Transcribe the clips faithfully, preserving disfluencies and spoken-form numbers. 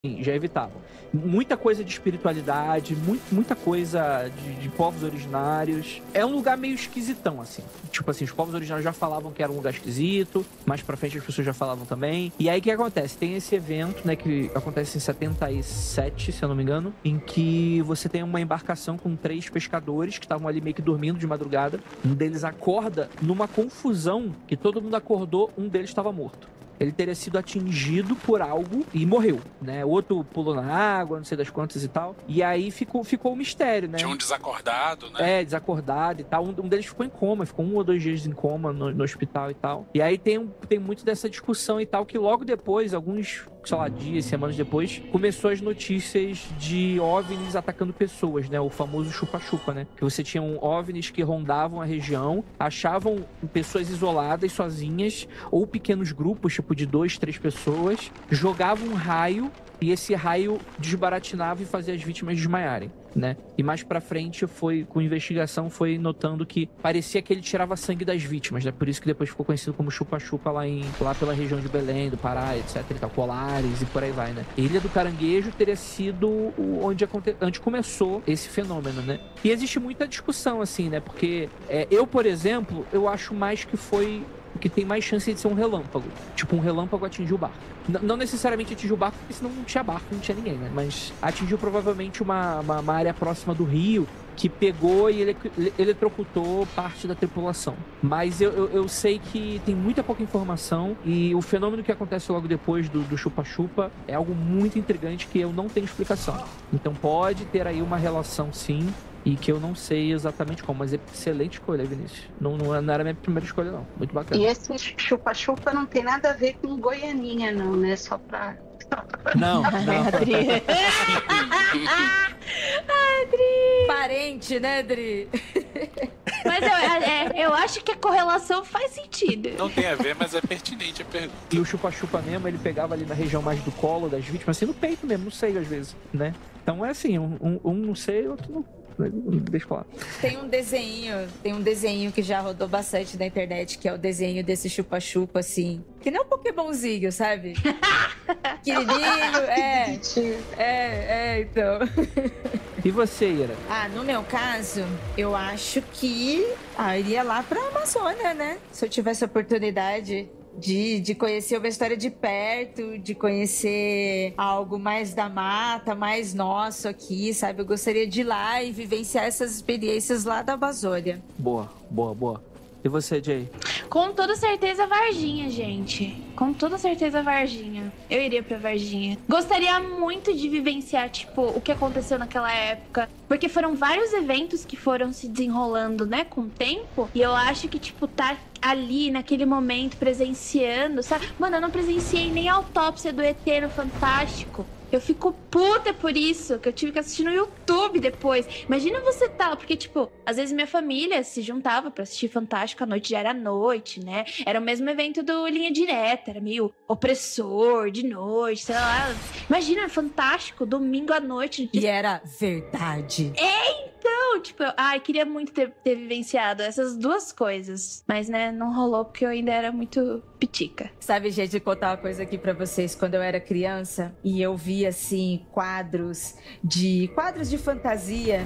já evitavam. Muita coisa de espiritualidade, muito, muita coisa de, de povos originários. É um lugar meio esquisitão, assim. Tipo assim, os povos originários já falavam que era um lugar esquisito, mais pra frente as pessoas já falavam também. E aí o que acontece? Tem esse evento, né, que acontece em setenta e sete, se eu não me engano, em que você tem uma embarcação com três pescadores que estavam ali meio que dormindo de madrugada. Um deles acorda numa confusão que todo mundo acordou, um deles estava morto. Ele teria sido atingido por algo e morreu, né? Outro pulou na água, não sei das quantas e tal. E aí ficou, ficou o mistério, né? Tinha um desacordado, né? É, desacordado e tal. Um, um deles ficou em coma, ficou um ou dois dias em coma no, no hospital e tal. E aí tem, tem muito dessa discussão e tal, que logo depois, alguns, sei lá, dias, semanas depois, começou as notícias de OVNIs atacando pessoas, né? O famoso chupa-chupa, né? Que você tinha um OVNIs que rondavam a região, achavam pessoas isoladas, sozinhas, ou pequenos grupos, tipo de dois, três pessoas, jogavam um raio e esse raio desbaratinava e fazia as vítimas desmaiarem, né? E mais pra frente, foi, com investigação, foi notando que parecia que ele tirava sangue das vítimas, né? Por isso que depois ficou conhecido como chupa-chupa lá, em, lá pela região de Belém, do Pará, etc e tal, Colares e por aí vai, né? Ilha do Caranguejo teria sido onde, aconte... onde começou esse fenômeno, né? E existe muita discussão, assim, né? Porque é, eu, por exemplo, eu acho mais que foi... que tem mais chance de ser um relâmpago. Tipo, um relâmpago atingiu o barco. N- não necessariamente atingiu o barco, porque senão não tinha barco, não tinha ninguém, né? Mas atingiu provavelmente uma, uma, uma área próxima do rio, que pegou e ele, ele, eletrocutou parte da tripulação. Mas eu, eu, eu sei que tem muita pouca informação, e o fenômeno que acontece logo depois do, do chupa-chupa é algo muito intrigante que eu não tenho explicação. Então pode ter aí uma relação, sim, e que eu não sei exatamente como, mas é excelente escolha, Vinícius. Não, não, não era a minha primeira escolha, não. Muito bacana. E esse chupa-chupa não tem nada a ver com Goianinha, não, né? Só pra... Não, não. Adri. Adri. Parente, né, Adri? Mas eu, é, eu acho que a correlação faz sentido. Não tem a ver, mas é pertinente a pergunta. E o chupa-chupa mesmo, ele pegava ali na região mais do colo das vítimas, assim, no peito mesmo, não sei às vezes, né? Então é assim, um, um, um não sei, outro não... Deixa eu falar. Tem um desenho, tem um desenho que já rodou bastante na internet, que é o desenho desse chupa-chupa, assim. Que nem um Pokémonzinho, sabe? Pequenininho, é. É, é, então. E você, Ira? Ah, no meu caso, eu acho que ah, eu iria lá pra Amazônia, né? Se eu tivesse a oportunidade de, de conhecer uma história de perto, de conhecer algo mais da mata, mais nosso aqui, sabe? Eu gostaria de ir lá e vivenciar essas experiências lá da Amazônia. Boa, boa, boa. E você, Jay? Com toda certeza, Varginha, gente. Com toda certeza, Varginha. Eu iria pra Varginha. Gostaria muito de vivenciar, tipo, o que aconteceu naquela época. Porque foram vários eventos que foram se desenrolando, né, com o tempo. E eu acho que, tipo, tá ali, naquele momento, presenciando, sabe? Mano, eu não presenciei nem a autópsia do E T no Fantástico. Eu fico puta por isso, que eu tive que assistir no YouTube depois. Imagina você tá, porque, tipo, às vezes minha família se juntava pra assistir Fantástico, a noite já era noite, né? Era o mesmo evento do Linha Direta, era meio opressor, de noite, sei lá. Imagina, Fantástico, domingo à noite. E era verdade. É, então, tipo, eu, ai, queria muito ter, ter vivenciado essas duas coisas. Mas, né, não rolou porque eu ainda era muito pitica. Sabe, gente, vou contar uma coisa aqui pra vocês. Quando eu era criança e eu via, assim, quadros de... Quadros de fantasia,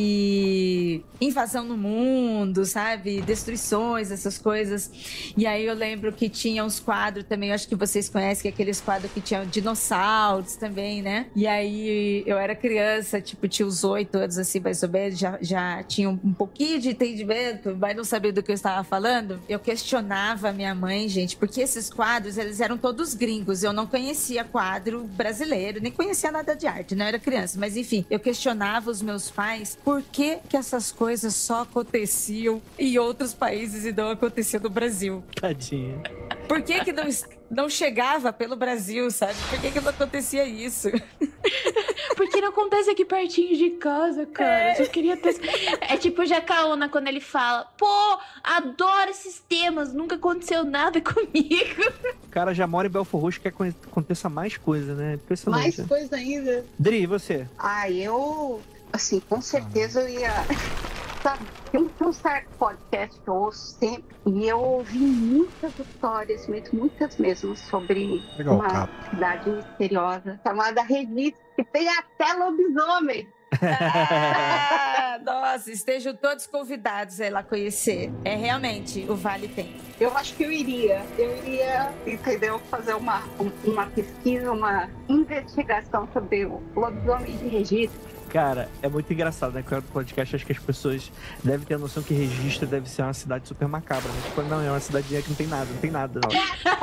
de invasão no mundo, sabe? Destruições, essas coisas. E aí eu lembro que tinha uns quadros também, eu acho que vocês conhecem, que é aqueles quadros que tinham dinossauros também, né? E aí eu era criança, tipo, tinha uns oito anos, assim, mais ou menos, já, já tinha um pouquinho de entendimento, mas não sabia do que eu estava falando. Eu questionava a minha mãe, gente, porque esses quadros, eles eram todos gringos. Eu não conhecia quadro brasileiro, nem conhecia nada de arte, não era criança. Mas enfim, eu questionava os meus pais por que que essas coisas só aconteciam em outros países e não aconteciam no Brasil. Tadinha. Por que que não, não chegava pelo Brasil, sabe? Por que que não acontecia isso? Porque não acontece aqui pertinho de casa, cara. É. Eu só queria ter... É tipo o Jacaúna quando ele fala: pô, adoro esses temas, nunca aconteceu nada comigo. O cara já mora em Belfort Roxo, quer que aconteça mais coisa, né? Impressionante. Mais né? coisa ainda. Dri, e você? Ah, eu... Assim, com certeza eu ia... sabe, tem um, tem um certo podcast que eu ouço sempre e eu ouvi muitas histórias, mesmo, muitas mesmo, sobre Legal, uma cara. cidade misteriosa chamada Registro, que tem até lobisomem. Ah, nossa, estejam todos convidados aí lá conhecer. É realmente, o Vale tem. Eu acho que eu iria, eu iria, entendeu, fazer uma, uma pesquisa, uma investigação sobre o lobisomem de Registro. Cara, é muito engraçado, né? Com o podcast, acho que as pessoas devem ter a noção que Registro deve ser uma cidade super macabra. Mas, tipo, não, é uma cidadezinha que não tem nada, não tem nada, não.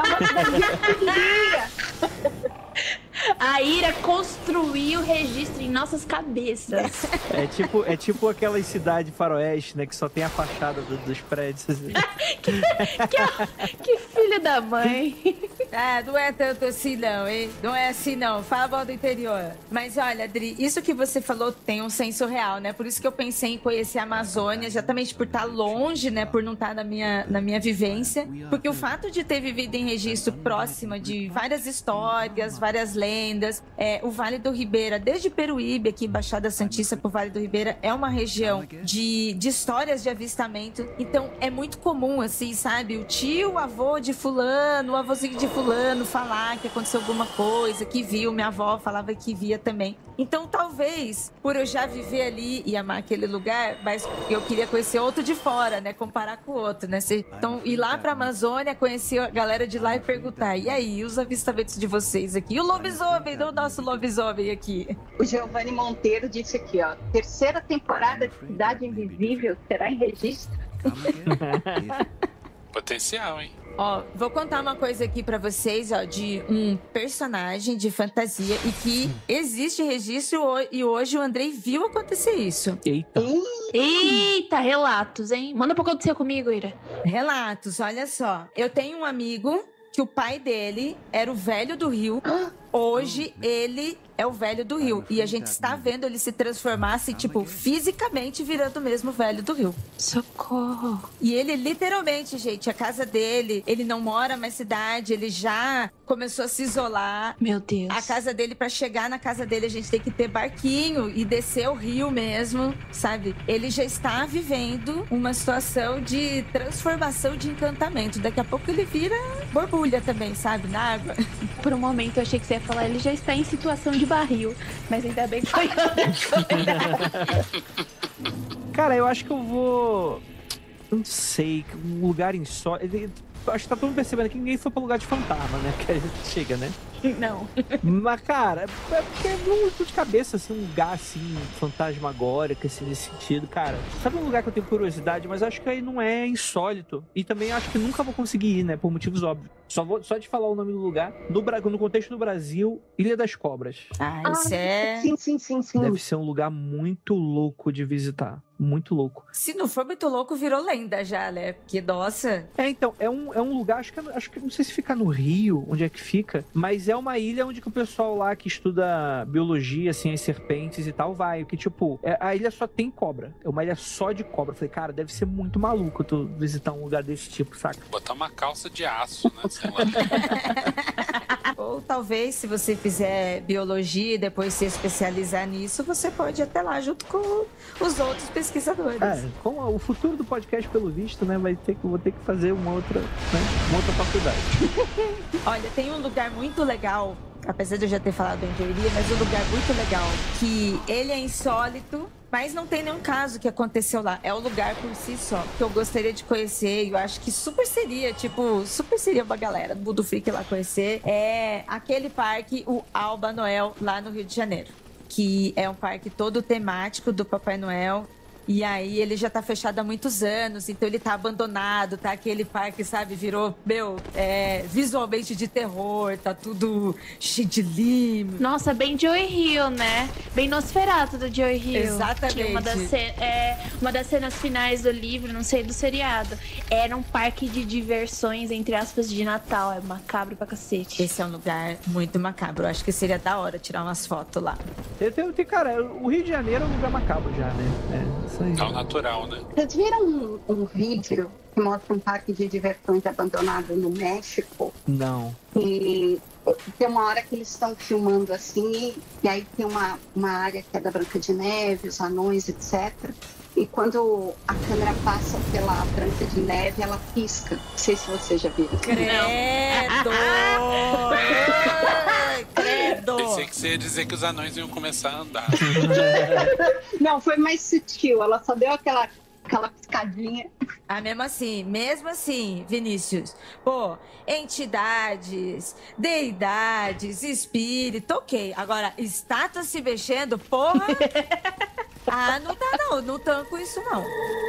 A Ira construiu o registro em nossas cabeças. É tipo, é tipo aquela cidade faroeste, né? Que só tem a fachada do- dos prédios. Assim. que, que filho da mãe. Ah, não é tanto assim não, hein? Não é assim não. Fala mal do interior. Mas olha, Adri, isso que você falou tem um senso real, né? Por isso que eu pensei em conhecer a Amazônia, exatamente por estar longe, né? Por não estar na minha, na minha vivência. Porque o fato de ter vivido em Registro próxima de várias histórias, várias lendas, é, o Vale do Ribeira, desde Peruíbe, aqui Baixada Santista pro Vale do Ribeira, é uma região de, de histórias de avistamento. Então é muito comum, assim, sabe? O tio, o avô de fulano, o avôzinho de fulano falar que aconteceu alguma coisa, que viu, minha avó falava que via também. Então talvez, por eu já viver ali e amar aquele lugar, mas eu queria conhecer outro de fora, né? Comparar com o outro, né? Se- Então ir lá pra Amazônia, conhecer a galera de lá e perguntar, e aí, os avistamentos de vocês aqui? E o lobisomem, do nosso lobisomem aqui. O Giovanni Monteiro disse aqui, ó, terceira temporada de Cidade Invisível será em Registro. Potencial, hein? Ó, vou contar uma coisa aqui pra vocês, ó, de um personagem de fantasia e que existe registro ho- e hoje o Andrei viu acontecer isso. Eita. Eita, relatos, hein? Manda pra acontecer comigo, Ira. Relatos, olha só. Eu tenho um amigo que o pai dele era o velho do Rio. Hoje ele é o velho do Rio. E a gente está vendo ele se transformar, assim, tipo, fisicamente virando o mesmo velho do Rio. Socorro. E ele, literalmente, gente, a casa dele, ele não mora mais na cidade, ele já começou a se isolar. Meu Deus. A casa dele, pra chegar na casa dele, a gente tem que ter barquinho e descer o rio mesmo, sabe? Ele já está vivendo uma situação de transformação de encantamento. Daqui a pouco ele vira borbulha também, sabe? Na água. Por um momento eu achei que você ia falar, ele já está em situação de barril. Mas ainda bem que foi outra coisa. Cara, eu acho que eu vou... Eu não sei, um lugar insólito... Acho que tá todo mundo percebendo que ninguém foi pra lugar de fantasma, né? Porque a gente chega, né? Não. Mas, cara, é porque é muito de cabeça, assim, um lugar, assim, fantasmagórico, assim, nesse sentido. Cara, sabe um lugar que eu tenho curiosidade, mas acho que aí não é insólito. E também acho que nunca vou conseguir ir, né? Por motivos óbvios. Só, vou, só de falar o nome do lugar. No, Bra- no contexto do Brasil, Ilha das Cobras. Ah, isso é... Sim, sim, sim, sim. Deve ser um lugar muito louco de visitar. Muito louco. Se não for muito louco, virou lenda já, né? Porque, nossa... É, então, é um, é um lugar, acho que, acho que não sei se fica no Rio, onde é que fica, mas é uma ilha onde que o pessoal lá que estuda biologia, assim, as serpentes e tal, vai. Que, tipo, é- a ilha só tem cobra. É uma ilha só de cobra. Eu falei, cara, deve ser muito maluco tu visitar um lugar desse tipo, saca? Botar uma calça de aço, né? Sei lá. Ou talvez, se você fizer biologia e depois se especializar nisso, você pode ir até lá junto com os outros pesquisadores. É, com o futuro do podcast, pelo visto, né, vai ter que, vou ter que fazer uma outra, né, uma outra faculdade. Olha, tem um lugar muito legal, apesar de eu já ter falado onde eu iria, mas um lugar muito legal, que ele é insólito, mas não tem nenhum caso que aconteceu lá. É o lugar por si só, que eu gostaria de conhecer, e eu acho que super seria, tipo, super seria uma galera do Mundo Freak lá conhecer. É aquele parque, o Alba Noel, lá no Rio de Janeiro, que é um parque todo temático do Papai Noel. E aí ele já tá fechado há muitos anos, então ele tá abandonado, tá aquele parque, sabe, virou, meu, é, visualmente de terror, tá tudo cheio de limo. Nossa, bem Joey Hill, né? Bem Nosferatu do Joey Hill. Exatamente. Que uma das, ce- é, uma das cenas finais do livro, não sei, do seriado, era um parque de diversões, entre aspas, de Natal. É macabro pra cacete. Esse é um lugar muito macabro, eu acho que seria da hora tirar umas fotos lá. Tem, tem, tem- cara, o Rio de Janeiro é um lugar macabro já, né? É, isso aí. É o natural, né? Vocês viram um, um vídeo que mostra um parque de diversões abandonado no México? Não. E tem uma hora que eles estão filmando assim, e aí tem uma, uma área que é da Branca de Neve, os anões, etcétera. e quando a câmera passa pela branca de neve, ela pisca. Não sei se você já viu. Credo! Credo! Pensei que você ia dizer que os anões iam começar a andar. Não, foi mais sutil. Ela só deu aquela, aquela piscadinha. Ah, mesmo assim, mesmo assim, Vinícius. Pô, entidades, deidades, espírito, ok. Agora, estátua se mexendo, porra. Ah, não dá não, não tanco isso não.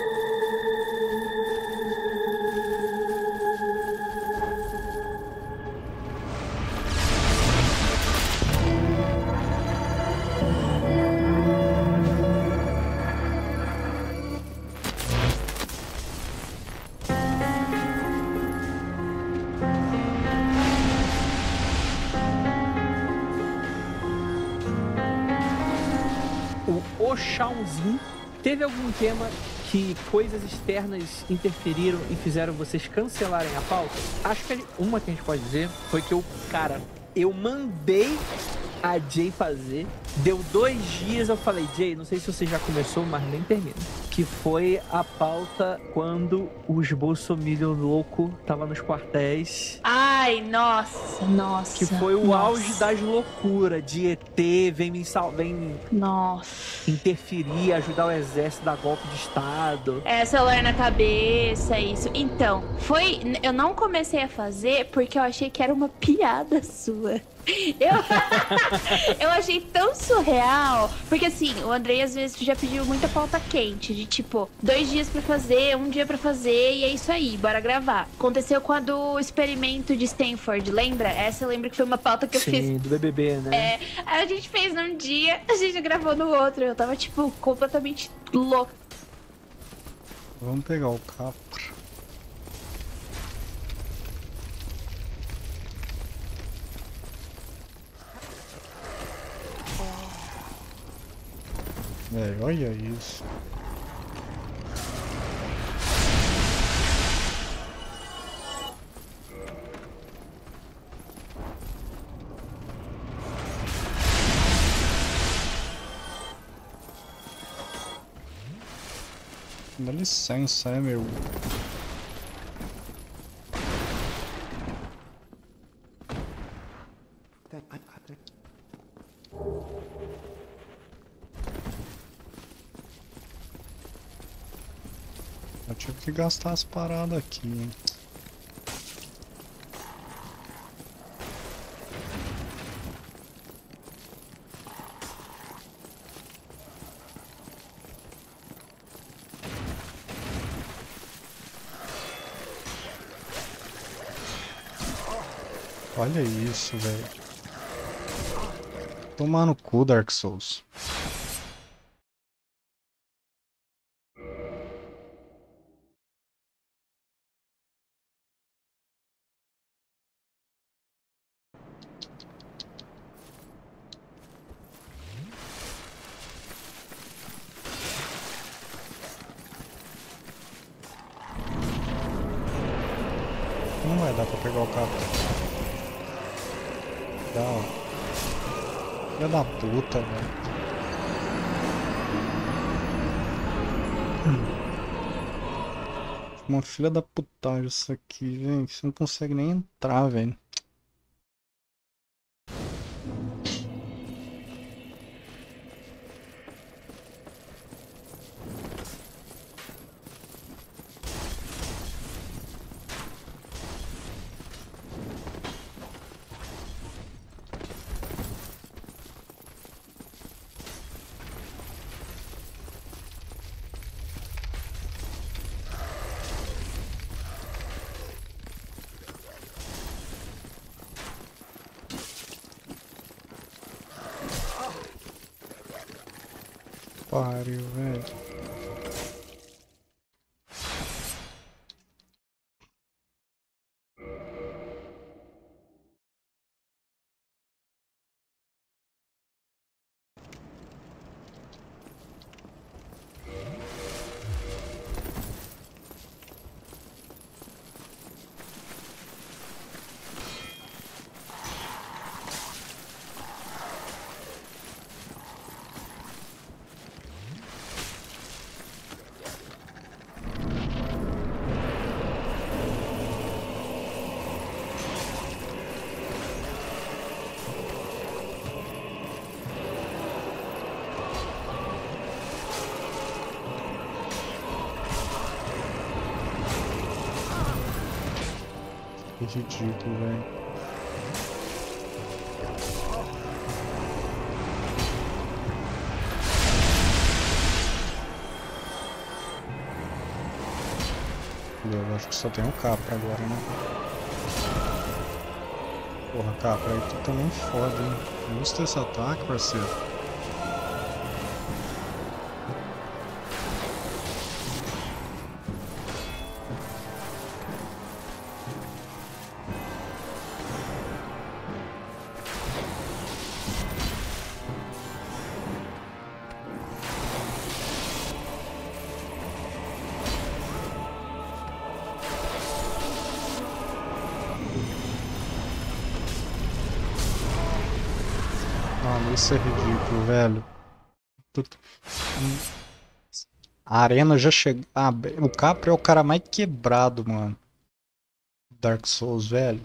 O Oxãozinho, teve algum tema que coisas externas interferiram e fizeram vocês cancelarem a pauta? Acho que uma que a gente pode dizer foi que eu, cara, eu mandei a Jay fazer, deu dois dias, eu falei, Jay, não sei se você já começou, mas nem termina. Que foi a pauta quando os bolsominion louco tava nos quartéis. Ai, nossa, nossa. Que foi o nossa. auge das loucuras de E T, vem me sal... vem Nossa. interferir, ajudar o exército a dar golpe de estado. É, celular na cabeça, isso. Então, foi. Eu não comecei a fazer porque eu achei que era uma piada sua. Eu, eu achei tão surreal. Porque assim, o Andrei às vezes já pediu muita pauta quente. De tipo, dois dias pra fazer, um dia pra fazer. E é isso aí, bora gravar. Aconteceu com a do experimento de Stanford, lembra? Essa eu lembro que foi uma pauta que eu Sim, fiz. Sim, do B B B, né? É, aí a gente fez num dia, a gente gravou no outro. Eu tava tipo, completamente louca. Vamos pegar o capra. É, olha isso. Dá licença, é meu. Eu tive que gastar as paradas aqui, hein? Olha isso, velho. Tomar no cu, Dark Souls. Não vai dar pra pegar o capra. Dá, ó. Filha da puta, velho. Uma filha da putagem isso aqui, gente. Você não consegue nem entrar, velho. Pariu, velho. ridículo, velho. Eu acho que só tem um Capra agora, né? Porra, Capra, aí tu também foda, hein? Justo esse ataque, parceiro. Mano, isso é ridículo, velho. Tudo- A arena já chegou. Ah, be- o Capra é o cara mais quebrado, mano. Dark Souls, velho.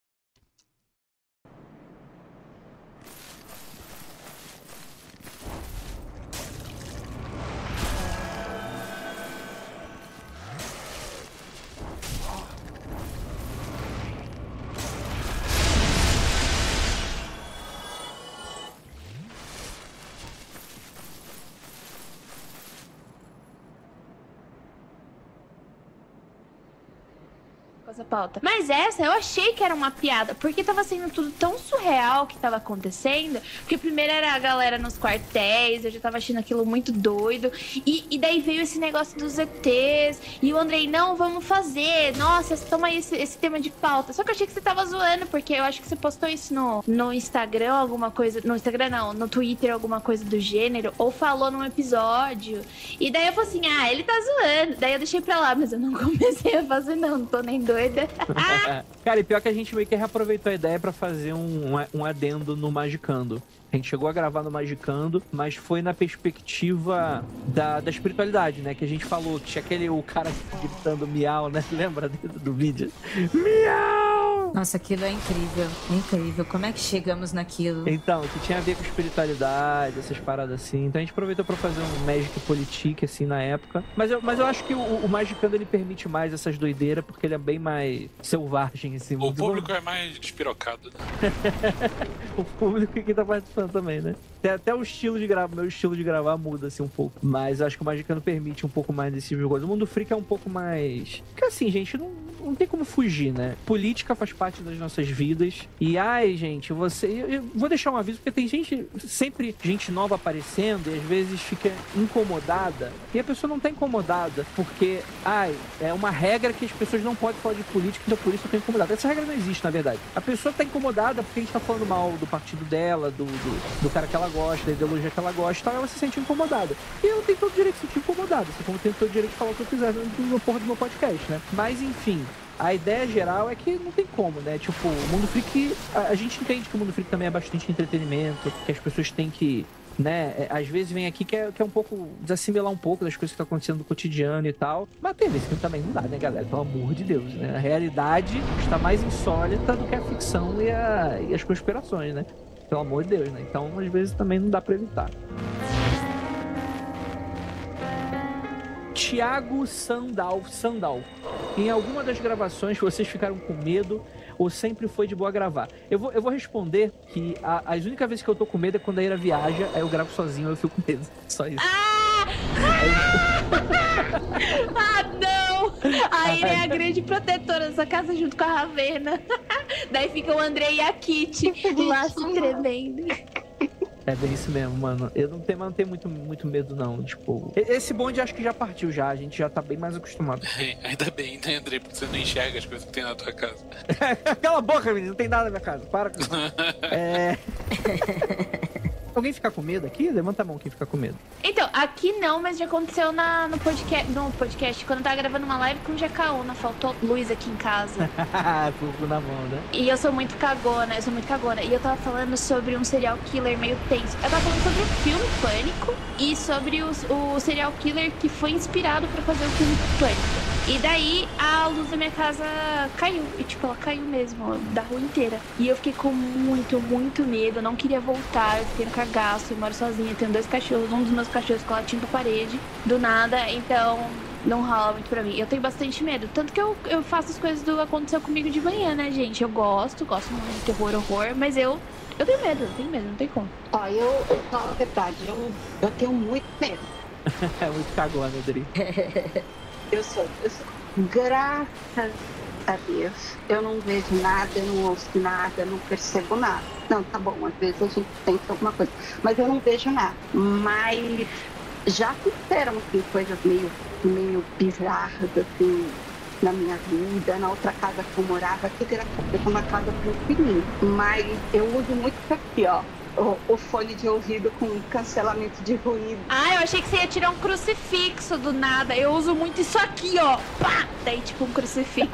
Essa pauta. Mas essa eu achei que era uma piada, porque tava sendo tudo tão surreal que tava acontecendo, porque primeiro era a galera nos quartéis, eu já tava achando aquilo muito doido, e, e daí veio esse negócio dos E Tês, e o Andrei, não, vamos fazer, nossa, toma aí esse, esse tema de pauta. Só que eu achei que você tava zoando, porque eu acho que você postou isso no, no Instagram, alguma coisa, no Instagram não, no Twitter, alguma coisa do gênero, ou falou num episódio, e daí eu falei assim, ah, ele tá zoando, daí eu deixei pra lá, mas eu não comecei a fazer não, não tô nem doida. Cara, e pior que a gente meio que reaproveitou a ideia pra fazer um, um, um adendo no Magicando. A gente chegou a gravar no Magicando, mas foi na perspectiva da, da espiritualidade, né? Que a gente falou que tinha aquele o cara gritando miau, né? Lembra do, do vídeo? Miau! Nossa, aquilo é incrível, é incrível. Como é que chegamos naquilo? Então, que tinha a ver com espiritualidade, essas paradas assim. Então a gente aproveitou pra fazer um Magic Politique, assim, na época. Mas eu, mas eu acho que o, o Magicando, ele permite mais essas doideiras, porque ele é bem mais selvagem, assim. O público é mais despirocado, né? O público que tá participando também, né? Até, até o estilo de gravar, meu estilo de gravar muda, assim, um pouco. Mas eu acho que o Magicando permite um pouco mais desse tipo de coisa. O Mundo Freak é um pouco mais... Porque assim, gente, não, não tem como fugir, né? Política faz parte das nossas vidas. E, ai, gente, você... Eu, eu vou deixar um aviso, porque tem gente, sempre gente nova aparecendo e às vezes fica incomodada. E a pessoa não tá incomodada porque, ai, é uma regra que as pessoas não podem falar de política, então por isso eu tô incomodada. Essa regra não existe, na verdade. A pessoa tá incomodada porque a gente tá falando mal do partido dela, do, do, do cara que ela gosta, da ideologia que ela gosta, então ela se sente incomodada. E eu tenho todo o direito de se sentir incomodada, assim como eu tenho todo o direito de falar o que eu quiser no, no porra do meu podcast, né? Mas, enfim... A ideia geral é que não tem como, né? Tipo, o Mundo Freak... A, a gente entende que o Mundo Freak também é bastante entretenimento, que as pessoas têm que... Né? É, às vezes vem aqui que é, que é um pouco... Desassimilar um pouco das coisas que estão acontecendo no cotidiano e tal. Mas tem vezes que também não dá, né, galera? Pelo amor de Deus, né? A realidade está mais insólita do que a ficção e, a, e as conspirações, né? Pelo amor de Deus, né? Então, às vezes também não dá pra evitar. Thiago Sandal, Sandal. Em alguma das gravações vocês ficaram com medo ou sempre foi de boa gravar? Eu vou, eu vou responder que a, as únicas vezes que eu tô com medo é quando a Ira viaja, aí eu gravo sozinho, eu fico com medo. Só isso. Ah! Ah, não! A Ira é a grande protetora dessa casa junto com a Ravena. Daí fica o Andrei e a Kitty lá se tremendo. É bem isso mesmo, mano. Eu não tenho, não tenho muito, muito medo, não. Tipo, esse bonde acho que já partiu já. A gente já tá bem mais acostumado. É, ainda bem, né, André? Porque você não enxerga as coisas que tem na tua casa. Cala a boca, menino. Não tem nada na minha casa. Para com isso. É... Alguém ficar com medo aqui? Levanta a mão quem fica com medo. Então, aqui não, mas já aconteceu na, no, podcast, no podcast, quando eu tava gravando uma live com o Jacaúna, faltou luz aqui em casa. Fogo na mão, né? E eu sou muito cagona, eu sou muito cagona. E eu tava falando sobre um serial killer meio tenso. Eu tava falando sobre o filme Pânico e sobre o, o serial killer que foi inspirado pra fazer o filme Pânico. E daí a luz da minha casa caiu. E tipo, ela caiu mesmo, da rua inteira. E eu fiquei com muito, muito medo. Eu não queria voltar, eu fiquei no cagaço. Eu moro sozinha, tenho dois cachorros. Um dos meus cachorros ficou latindo pra parede, do nada. Então, não rola muito pra mim. Eu tenho bastante medo. Tanto que eu, eu faço as coisas do Aconteceu Comigo de Manhã, né, gente? Eu gosto, gosto muito de terror, horror, mas eu, eu tenho medo, eu tenho medo, não tem como. Ó, eu, eu falo a verdade, eu, eu tenho muito medo. É muito cagona, Adri. Eu sou, eu sou. Graças a Deus, eu não vejo nada, eu não ouço nada, eu não percebo nada. Não, tá bom, às vezes a gente pensa alguma coisa, mas eu não vejo nada. Mas já aconteceram, assim, coisas meio, meio bizarras, assim, na minha vida, na outra casa que eu morava, que era uma casa tranquilinha. Mas eu uso muito isso aqui, ó. O, o fone de ouvido com cancelamento de ruído. Ah, eu achei que você ia tirar um crucifixo do nada. Eu uso muito isso aqui, ó. Pá! Daí, tipo, um crucifixo.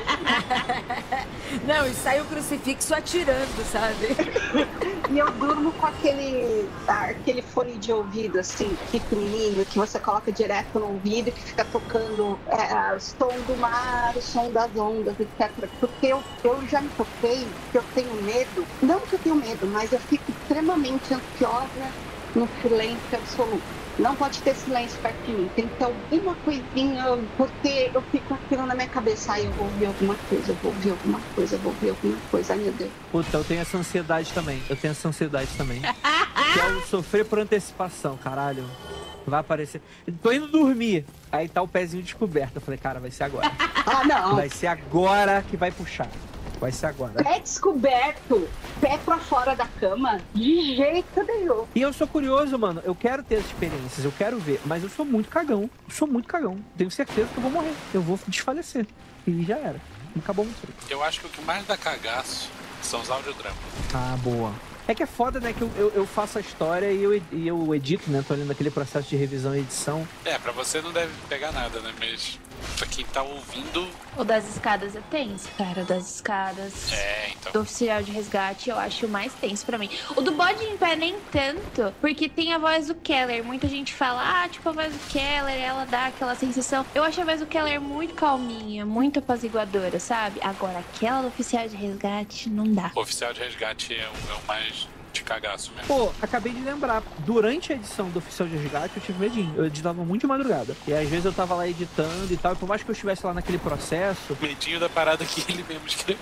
Não, e sai o crucifixo atirando, sabe? E eu durmo com aquele, ah, aquele fone de ouvido, assim, pequenininho, que você coloca direto no ouvido, que fica tocando é, o som do mar, o som das ondas, etcétera. Porque eu, eu já me toquei, que eu tenho medo, não que eu tenho medo, mas eu fico extremamente ansiosa no silêncio absoluto. Não pode ter silêncio perto de mim, tem que ter alguma coisinha, porque eu fico aquilo na minha cabeça. Ai, eu vou ouvir alguma coisa, eu vou ouvir alguma coisa, eu vou ouvir alguma coisa, ai meu Deus. Puta, eu tenho essa ansiedade também. Eu tenho essa ansiedade também. Que é o sofrer por antecipação, caralho. Vai aparecer. Tô indo dormir. Aí tá o pezinho descoberto. Eu falei, cara, vai ser agora. Ah, não. Vai ser agora que vai puxar. Vai ser agora. Pé descoberto, pé pra fora da cama, de jeito nenhum. E eu sou curioso, mano. Eu quero ter as experiências, eu quero ver. Mas eu sou muito cagão. Eu sou muito cagão. Tenho certeza que eu vou morrer. Eu vou desfalecer. E já era. Acabou muito. Eu acho que o que mais dá cagaço são os audiodramas. Ah, boa. É que é foda, né? Que eu, eu, eu faço a história e eu, e eu edito, né? Tô olhando aquele processo de revisão e edição. É, pra você não deve pegar nada, né? Mas pra quem tá ouvindo... O das escadas é tenso, cara. O das escadas... É, então... Do oficial de resgate eu acho o mais tenso pra mim. O do bode em pé nem tanto, porque tem a voz do Keller. Muita gente fala, ah, tipo, a voz do Keller, ela dá aquela sensação. Eu acho a voz do Keller muito calminha, muito apaziguadora, sabe? Agora, aquela do oficial de resgate, não dá. O oficial de resgate é o, é o mais... de cagaço mesmo. Pô, acabei de lembrar, durante a edição do Oficial de Resgate eu tive medinho, eu editava muito de madrugada, e às vezes eu tava lá editando e tal, e por mais que eu estivesse lá naquele processo... Medinho da parada que ele mesmo escreveu.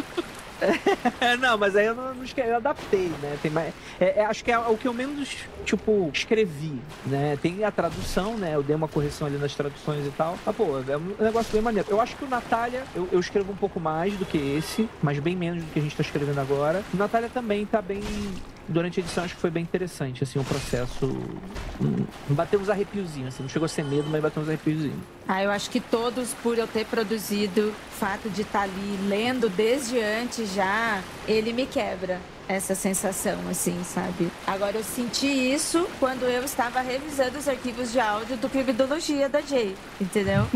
Não, mas aí eu não, não escrevi, eu adaptei, né? Tem mais, é, é, acho que é o que eu menos, tipo, escrevi, né? Tem a tradução, né? Eu dei uma correção ali nas traduções e tal. Mas, pô, é um negócio bem maneiro. Eu acho que o Natália, eu, eu escrevo um pouco mais do que esse, mas bem menos do que a gente tá escrevendo agora. O Natália também tá bem... Durante a edição acho que foi bem interessante, assim, o processo. Hum, bateu uns arrepiozinhos, assim, não chegou a ser medo, mas bateu uns arrepiozinhos. Ah, eu acho que todos, por eu ter produzido, o fato de estar ali lendo desde antes já, ele me quebra essa sensação, assim, sabe? Agora, eu senti isso quando eu estava revisando os arquivos de áudio do Criminologia da Jay, entendeu?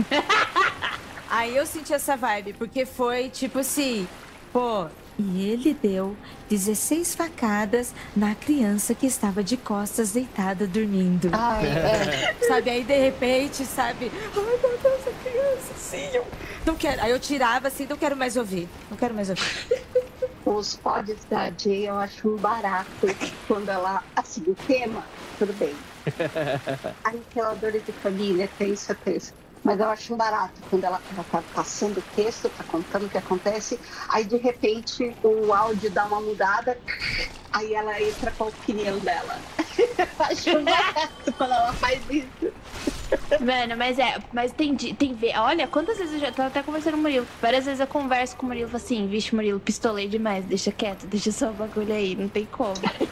Aí eu senti essa vibe, porque foi tipo assim, pô... E ele deu dezesseis facadas na criança que estava de costas deitada dormindo. Ai, é. Sabe, aí de repente, sabe? Ai, meu Deus, essa criança, sim. Eu não quero. Aí eu tirava assim, não quero mais ouvir. Não quero mais ouvir. Os pods da Jay eu acho um barato quando ela. Assim, o tema, tudo bem. Aniquiladores de família, tem isso, tem isso. Mas eu acho um barato quando ela, ela tá passando o texto, tá contando o que acontece, aí de repente o áudio dá uma mudada, aí ela entra com a opinião dela. Eu acho um barato quando ela faz isso. Mano, mas é, mas tem, tem ver. Olha, quantas vezes eu já tô até conversando com o Murilo. Várias vezes eu converso com o Murilo e falo assim, vixe, Murilo, pistolei demais, deixa quieto, deixa só o bagulho aí, não tem como.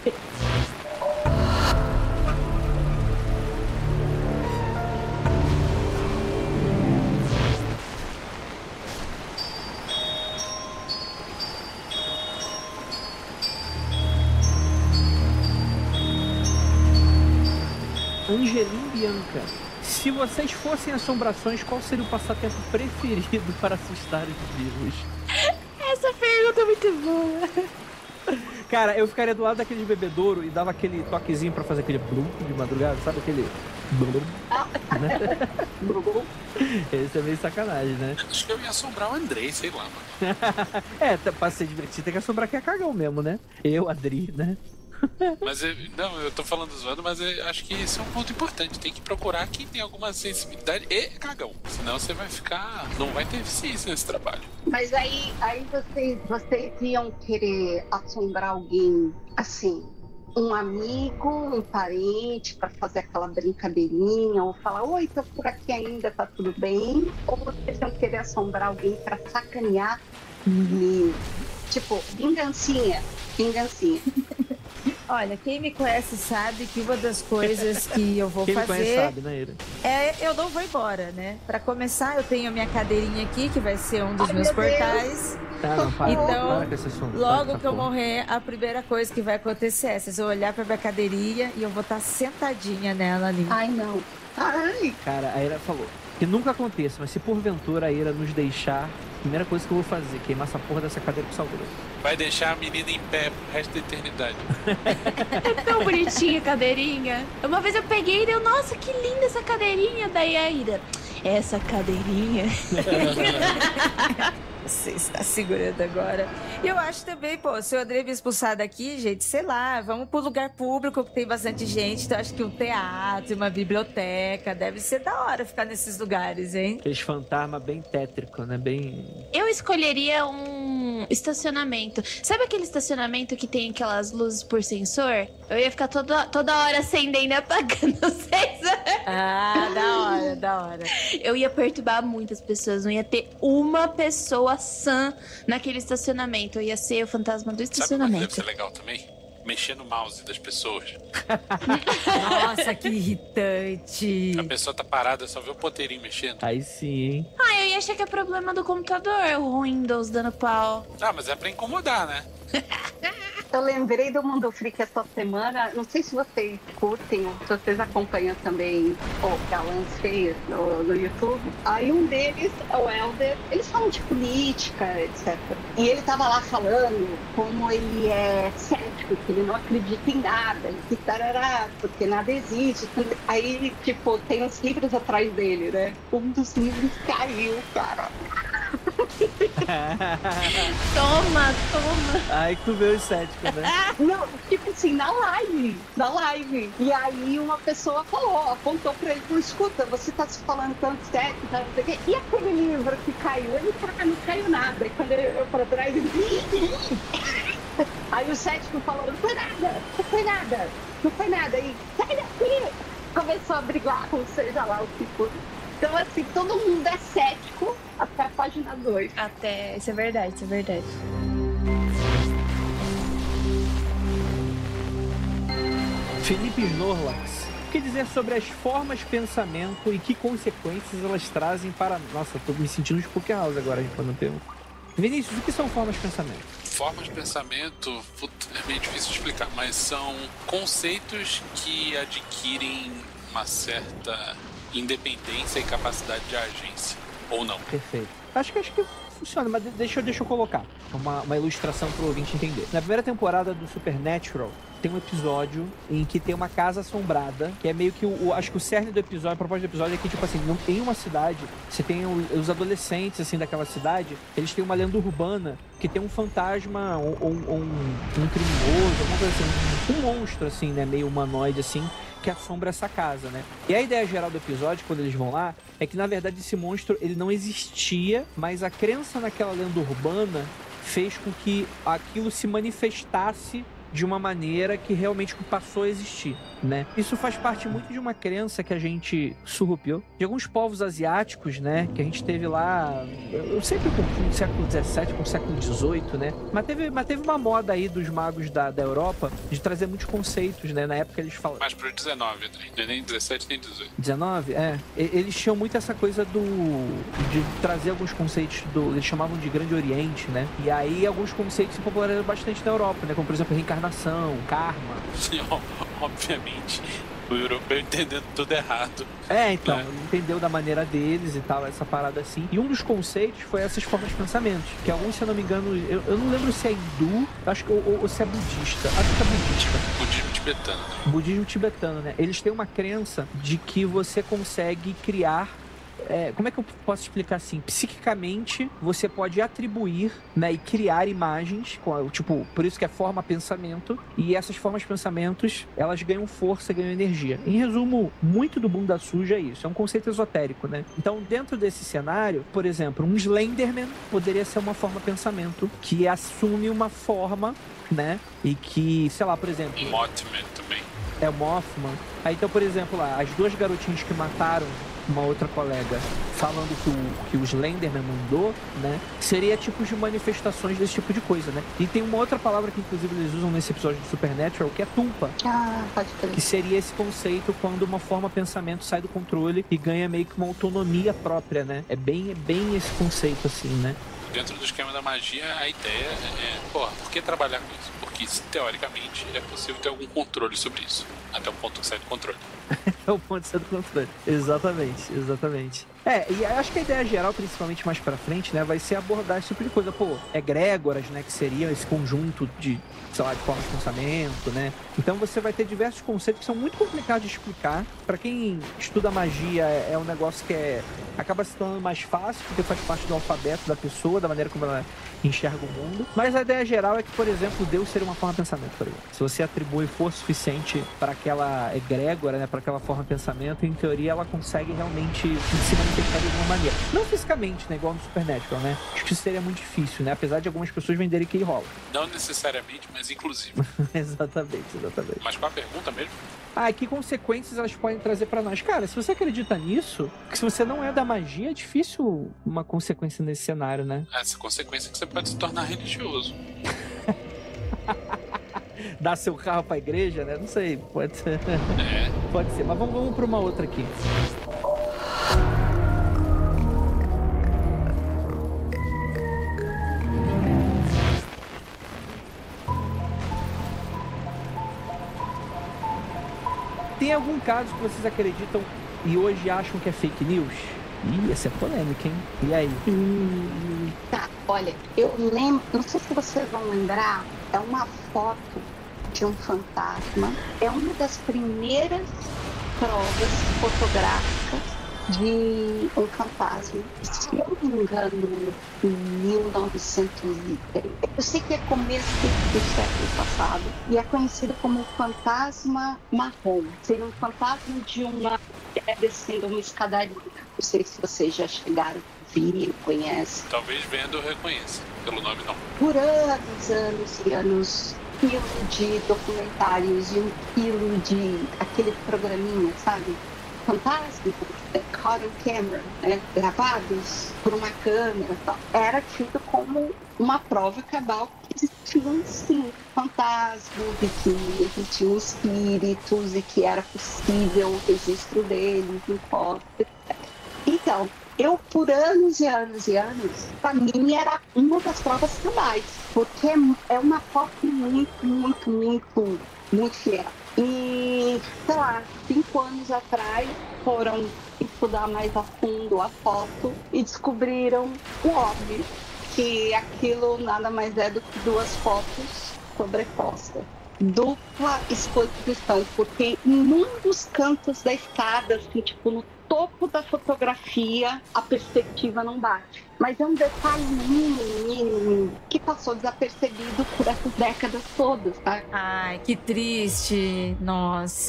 Angelim Bianca, se vocês fossem assombrações, qual seria o passatempo preferido para assustar os vivos? Essa pergunta é muito boa. Cara, eu ficaria do lado daquele bebedouro e dava aquele toquezinho pra fazer aquele blum de madrugada, sabe aquele blum? Né? Esse é meio sacanagem, né? Acho que eu ia assombrar o Andrei, sei lá, mano. É, pra ser divertido tem que assombrar quem é cagão mesmo, né? Eu, Adri, né? Mas, eu, não, eu tô falando zoando, mas eu acho que esse é um ponto importante. Tem que procurar quem tem alguma sensibilidade e cagão. Senão você vai ficar... Não vai ter eficiência nesse trabalho. Mas aí, aí vocês, vocês iam querer assombrar alguém, assim, um amigo, um parente, pra fazer aquela brincadeirinha, ou falar, oi, tô por aqui ainda, tá tudo bem? Ou vocês iam querer assombrar alguém pra sacanear mesmo? Tipo, vingancinha, vingancinha. Olha, quem me conhece sabe que uma das coisas que eu vou Quem me fazer conhece sabe, né, Ira? é eu não vou embora, né? Pra começar, eu tenho a minha cadeirinha aqui, que vai ser um dos Ai, meus meu Deus. portais. Tá, não, para, Então, para com esse assunto. para Logo com que eu essa porra. morrer, a primeira coisa que vai acontecer é vocês vão olhar pra minha cadeirinha e eu vou estar sentadinha nela ali. Ai, não. Ai, Cara, a Ira falou que nunca aconteça, mas se porventura a Ira nos deixar, a primeira coisa que eu vou fazer é queimar essa porra dessa cadeira com sal grosso. Vai deixar a menina em pé pro resto da eternidade. É tão bonitinha a cadeirinha. Uma vez eu peguei e deu, nossa, que linda essa cadeirinha. Daí a Ira, essa cadeirinha. Você está segurando agora. E eu acho também, pô, se o André me expulsar daqui, gente, sei lá, vamos pro lugar público que tem bastante gente. Então acho que um teatro, uma biblioteca, deve ser da hora ficar nesses lugares, hein? Aqueles fantasmas bem tétricos, né? Bem. Eu escolheria um estacionamento. Sabe aquele estacionamento que tem aquelas luzes por sensor? Eu ia ficar toda, toda hora acendendo e apagando vocês. Ah, da hora, da hora. Eu ia perturbar muitas pessoas. Não ia ter uma pessoa sã naquele estacionamento. Eu ia ser o fantasma do Sabe o que deve estacionamento. ser legal também? Mexer no mouse das pessoas. Nossa, que irritante. A pessoa tá parada, só vê o ponteirinho mexendo. Aí sim, hein? Ah, eu ia achar que é problema do computador. O Windows dando pau. Ah, mas é pra incomodar, né? eu lembrei do Mundo Freak essa semana. Não sei se vocês curtem ou se vocês acompanham também o Galãs Feios no, no YouTube. Aí um deles, o Helder, eles falam de política, etcétera. E ele tava lá falando como ele é cético, que ele não acredita em nada, que tarará, porque nada existe. Aí, tipo, tem uns livros atrás dele, né? Um dos livros caiu, cara. Toma, toma. Aí que tu vê os céticos, né? Não, tipo assim, na live, na live. E aí uma pessoa falou, apontou pra ele, falou, escuta, você tá se falando tanto sério, tá, não sei o quê. E aquele livro que caiu? Ele, cara, não caiu nada. E quando ele olhou pra trás, ele... Aí o cético falou, não foi nada, não foi nada, não foi nada. E sai daqui! Começou a brigar com seja lá o que for. Então, assim, todo mundo é cético até a página dois. Até, isso é verdade, isso é verdade. Felipe Snorlax. O que dizer sobre as formas de pensamento e que consequências elas trazem para... Nossa, tô me sentindo de Poké House agora, quando eu pergunto. Vinícius, o que são formas de pensamento? Formas de pensamento, puta, é meio difícil de explicar, mas são conceitos que adquirem uma certa independência e capacidade de agência, ou não. Perfeito. Acho que acho que funciona, mas deixa, eu- deixa eu colocar uma, uma ilustração pro ouvinte entender. Na primeira temporada do Supernatural, tem um episódio em que tem uma casa assombrada, que é meio que o, o- acho que o cerne do episódio, a proposta do episódio é que, tipo assim, não tem uma cidade, você tem o- os adolescentes, assim, daquela cidade, eles têm uma lenda urbana que tem um fantasma ou, ou- ou um, um criminoso, alguma coisa assim, um monstro, assim, né, meio humanoide, assim, que assombra essa casa, né? E a ideia geral do episódio, quando eles vão lá, é que, na verdade, esse monstro, ele não existia, mas a crença naquela lenda urbana fez com que aquilo se manifestasse de uma maneira que realmente passou a existir, né? Isso faz parte muito de uma crença que a gente surrupiou de alguns povos asiáticos, né? Que a gente teve lá, eu sempre confundo século dezessete com século dezoito, né? Mas teve, mas teve uma moda aí dos magos da, da Europa de trazer muitos conceitos, né? Na época eles falavam... Mais pro dezenove, André. Não é nem dezessete nem dezoito. dezenove? É. E- Eles tinham muito essa coisa do... de trazer alguns conceitos do... Eles chamavam de Grande Oriente, né? E aí alguns conceitos se popularizaram bastante na Europa, né? Como, por exemplo, reencarnação, karma. Sim, ó, obviamente, o europeu entendendo tudo errado. É, então, É. ele entendeu da maneira deles e tal, essa parada assim. E um dos conceitos foi essas formas de pensamento. Que alguns, se eu não me engano, eu, eu não lembro se é hindu, acho que, ou, ou- ou se é budista. Acho que é budista. Budismo tibetano, né? Budismo tibetano, né? Eles têm uma crença de que você consegue criar é, como é que eu posso explicar assim? Psiquicamente, você pode atribuir, né, e criar imagens, com, tipo, por isso que é forma pensamento, e essas formas de pensamentos, elas ganham força, ganham energia. Em resumo, muito do bunda suja é isso, é um conceito esotérico, né? Então, dentro desse cenário, por exemplo, um Slenderman poderia ser uma forma pensamento que assume uma forma, né, e que, sei lá, por exemplo... Mothman também. É o Mothman. Aí, então, por exemplo, lá, as duas garotinhas que mataram uma outra colega, falando que o, que o Slenderman mandou, né, seria tipos de manifestações desse tipo de coisa, né? E tem uma outra palavra que, inclusive, eles usam nesse episódio do Supernatural, que é tulpa. Ah, pode crer. Que seria esse conceito quando uma forma pensamento sai do controle e ganha meio que uma autonomia própria, né? É bem, é bem esse conceito, assim, né? Dentro do esquema da magia, a ideia é, porra, por que trabalhar com isso? Porque, teoricamente, é possível ter algum controle sobre isso. Até o ponto que sai do controle. É o ponto de ser do controle. Exatamente, exatamente. É, e acho que a ideia geral, principalmente mais pra frente, né, vai ser abordar esse tipo de coisa. Pô, egrégoras, né, que seriam esse conjunto de, sei lá, de formas de pensamento, né? Então você vai ter diversos conceitos que são muito complicados de explicar. Pra quem estuda magia, é um negócio que é, acaba se tornando mais fácil, porque faz parte do alfabeto da pessoa, da maneira como ela enxerga o mundo. Mas a ideia geral é que, por exemplo, Deus seria uma forma de pensamento, por exemplo. Se você atribui força suficiente para aquela egrégora, né, para aquela forma de pensamento, em teoria ela consegue realmente se manifestar de alguma maneira. Não fisicamente, né, igual no Supernatural, né? Acho que isso seria muito difícil, né? Apesar de algumas pessoas venderem que rola. Não necessariamente, mas inclusive. Exatamente, exatamente. Mas qual a pergunta mesmo? Ah, que consequências elas podem trazer pra nós? Cara, se você acredita nisso, que se você não é da magia, é difícil uma consequência nesse cenário, né? Essa consequência é que você pode se tornar religioso. Dar seu carro pra igreja, né? Não sei, pode ser. É. Pode ser, mas vamos, vamos pra uma outra aqui. Tem algum caso que vocês acreditam e hoje acham que é fake news? Ih, essa é polêmica, hein? E aí? Hum, tá, olha, eu lembro, não sei se vocês vão lembrar, é uma foto de um fantasma. É uma das primeiras provas fotográficas de um fantasma. Se eu não me engano, em mil novecentos e três. Eu sei que é começo do século passado e é conhecido como fantasma marrom. Seria um fantasma de uma é descendo uma escadaria. Não sei se vocês já chegaram a vir, conhecem. Talvez vendo eu reconheça. Pelo nome não. Por anos, anos e anos, um quilo de documentários e um quilo de aquele programinha, sabe? Fantástico, caught on camera, né? Gravados por uma câmera e tal. Era tido como uma prova cabal que existiam sim fantasmas e que existiam espíritos e que era possível o registro deles em fotos, etcétera. Então, eu, por anos e anos e anos, para mim era uma das provas cabais, porque é uma foto muito, muito, muito, muito fiel. E, sei lá, cinco anos atrás foram estudar mais a fundo a foto e descobriram o óbvio, que aquilo nada mais é do que duas fotos sobrepostas. Dupla exposição, porque em um dos cantos da escada, assim, tipo, no topo da fotografia, a perspectiva não bate. Mas é um detalhe mínimo, mínimo, que passou desapercebido por essas décadas todas, tá? Ai, que triste. Nossa.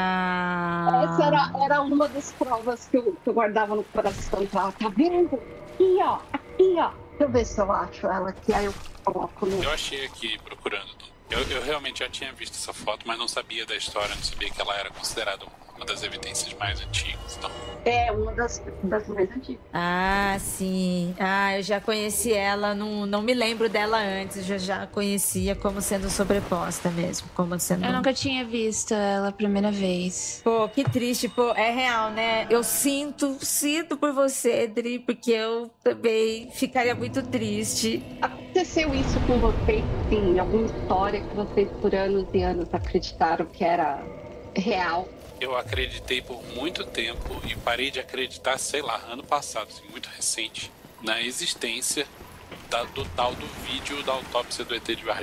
Essa era, era uma das provas que eu, que eu guardava no coração. Tá, tá vendo? Aqui, ó. Aqui, ó. Deixa eu ver se eu acho ela, que aí eu coloco no... Eu achei aqui, procurando. Eu, eu realmente já tinha visto essa foto, mas não sabia da história, não sabia que ela era considerada uma das evidências mais antigas. Então. É, uma das, das mais antigas. Ah, sim. Ah, eu já conheci ela, não, não me lembro dela antes, já já conhecia como sendo sobreposta mesmo, como sendo... Eu nunca tinha visto ela a primeira vez. Pô, que triste, pô, é real, né? Eu sinto, sinto por você, Dri, porque eu também ficaria muito triste. Aconteceu isso com vocês, sim, alguma história que vocês por anos e anos acreditaram que era real? Eu acreditei por muito tempo e parei de acreditar, sei lá, ano passado, assim, muito recente, na existência da, do tal do vídeo da autópsia do E T de Varginha.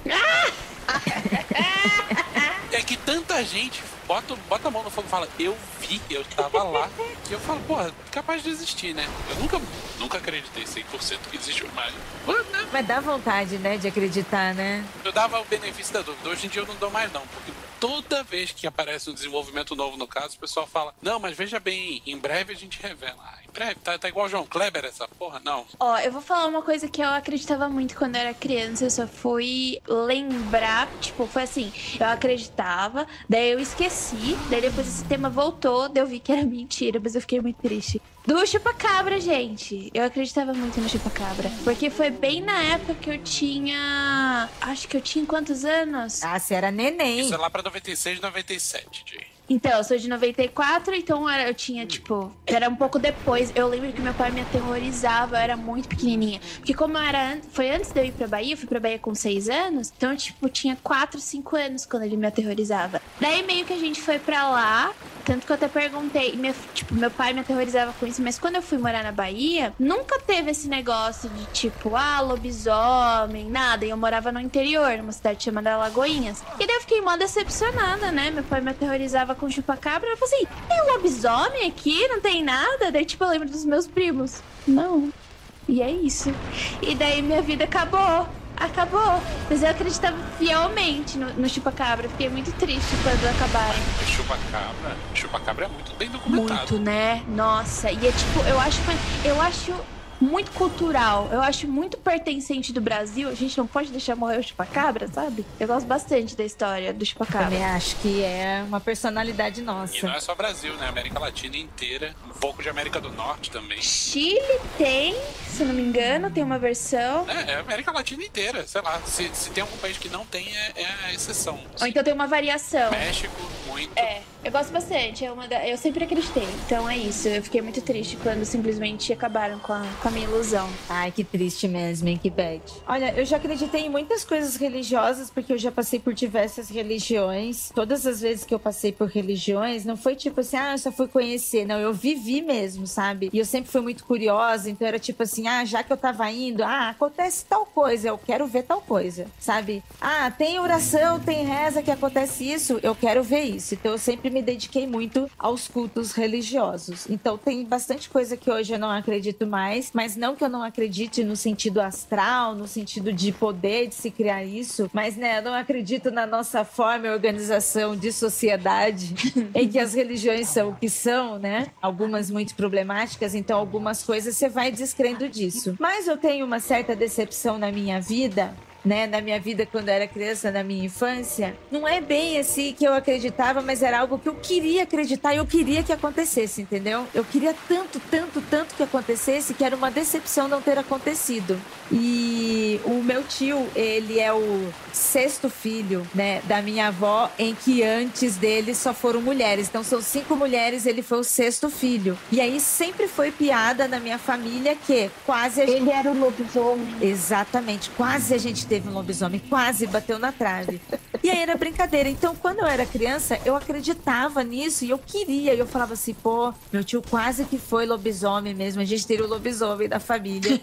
É que tanta gente bota, bota a mão no fogo e fala, eu vi, eu tava lá. E eu falo, porra, capaz de existir, né? Eu nunca, nunca acreditei cem por cento que existiu, mas... Né? Mas dá vontade, né, de acreditar, né? Eu dava o benefício da dúvida. Hoje em dia eu não dou mais não, porque toda vez que aparece um desenvolvimento novo no caso, o pessoal fala, não, mas veja bem, em breve a gente revela. Ah, em breve, tá, tá igual o João Kleber essa porra? Não. Ó, eu vou falar uma coisa que eu acreditava muito quando eu era criança, eu só fui lembrar, tipo, foi assim, eu acreditava, daí eu esqueci, daí depois esse tema voltou, daí eu vi que era mentira, mas eu fiquei muito triste. Do chupacabra, gente. Eu acreditava muito no chupacabra. Porque foi bem na época que eu tinha... Acho que eu tinha quantos anos? Ah, você era neném. Isso é lá pra noventa e seis, noventa e sete, Jay. Então, eu sou de noventa e quatro, então eu tinha, tipo... Era um pouco depois. Eu lembro que meu pai me aterrorizava, eu era muito pequenininha. Porque como eu era... Foi antes de eu ir pra Bahia, eu fui pra Bahia com seis anos. Então, eu, tipo, tinha quatro, cinco anos quando ele me aterrorizava. Daí, meio que a gente foi pra lá... Tanto que eu até perguntei, meu, tipo, meu pai me aterrorizava com isso, mas quando eu fui morar na Bahia, nunca teve esse negócio de tipo, ah, lobisomem, nada. E eu morava no interior, numa cidade chamada Lagoinhas. E daí eu fiquei mó decepcionada, né? Meu pai me aterrorizava com chupacabra. Eu falei assim, tem lobisomem aqui? Não tem nada? Daí, tipo, eu lembro dos meus primos. Não. E é isso. E daí minha vida acabou. Acabou. Mas eu acreditava fielmente no, no chupacabra. Fiquei muito triste quando acabaram. Mas chupacabra, chupacabra é muito bem documentado. Muito, né? Nossa. E é tipo, eu acho, eu acho muito cultural. Eu acho muito pertencente do Brasil. A gente não pode deixar morrer o chupacabra, sabe? Eu gosto bastante da história do chupacabra. Também acho que é uma personalidade E nossa. não é só Brasil, né? América Latina inteira. Um pouco de América do Norte também. Chile tem, se não me engano, tem uma versão. É, é a América Latina inteira. Sei lá, se, se tem algum país que não tem, é, é a exceção. Ou então tem uma variação. México, muito. É, eu gosto bastante. É uma da... Eu sempre acreditei. Então é isso. Eu fiquei muito triste quando simplesmente acabaram com a, com a minha ilusão. Ai, que triste mesmo, hein? Que bad. Olha, eu já acreditei em muitas coisas religiosas, porque eu já passei por diversas religiões. Todas as vezes que eu passei por religiões, não foi tipo assim, ah, eu só fui conhecer. Não, eu vivi mesmo, sabe? E eu sempre fui muito curiosa, então era tipo assim, ah, já que eu tava indo, ah, acontece tal coisa, eu quero ver tal coisa, sabe? Ah, tem oração, tem reza que acontece isso, eu quero ver isso. Então eu sempre me dediquei muito aos cultos religiosos. Então tem bastante coisa que hoje eu não acredito mais, mas não que eu não acredite no sentido astral, no sentido de poder de se criar isso, mas né, eu não acredito na nossa forma e organização de sociedade em que as religiões são o que são, né? Algumas muito problemáticas, então algumas coisas você vai descrendo disso. Mas eu tenho uma certa decepção na minha vida, né, na minha vida quando eu era criança, na minha infância, não é bem assim que eu acreditava, mas era algo que eu queria acreditar e eu queria que acontecesse, entendeu? Eu queria tanto, tanto, tanto que acontecesse que era uma decepção não ter acontecido. E o meu tio, ele é o sexto filho, né, da minha avó, em que antes dele só foram mulheres. Então são cinco mulheres, ele foi o sexto filho. E aí sempre foi piada na minha família que quase a gente... Ele era o lobisomem. Exatamente, quase a gente teve um lobisomem, quase bateu na trave. E aí era brincadeira. Então, quando eu era criança, eu acreditava nisso e eu queria. E eu falava assim, pô, meu tio quase que foi lobisomem mesmo. A gente teria o lobisomem da família.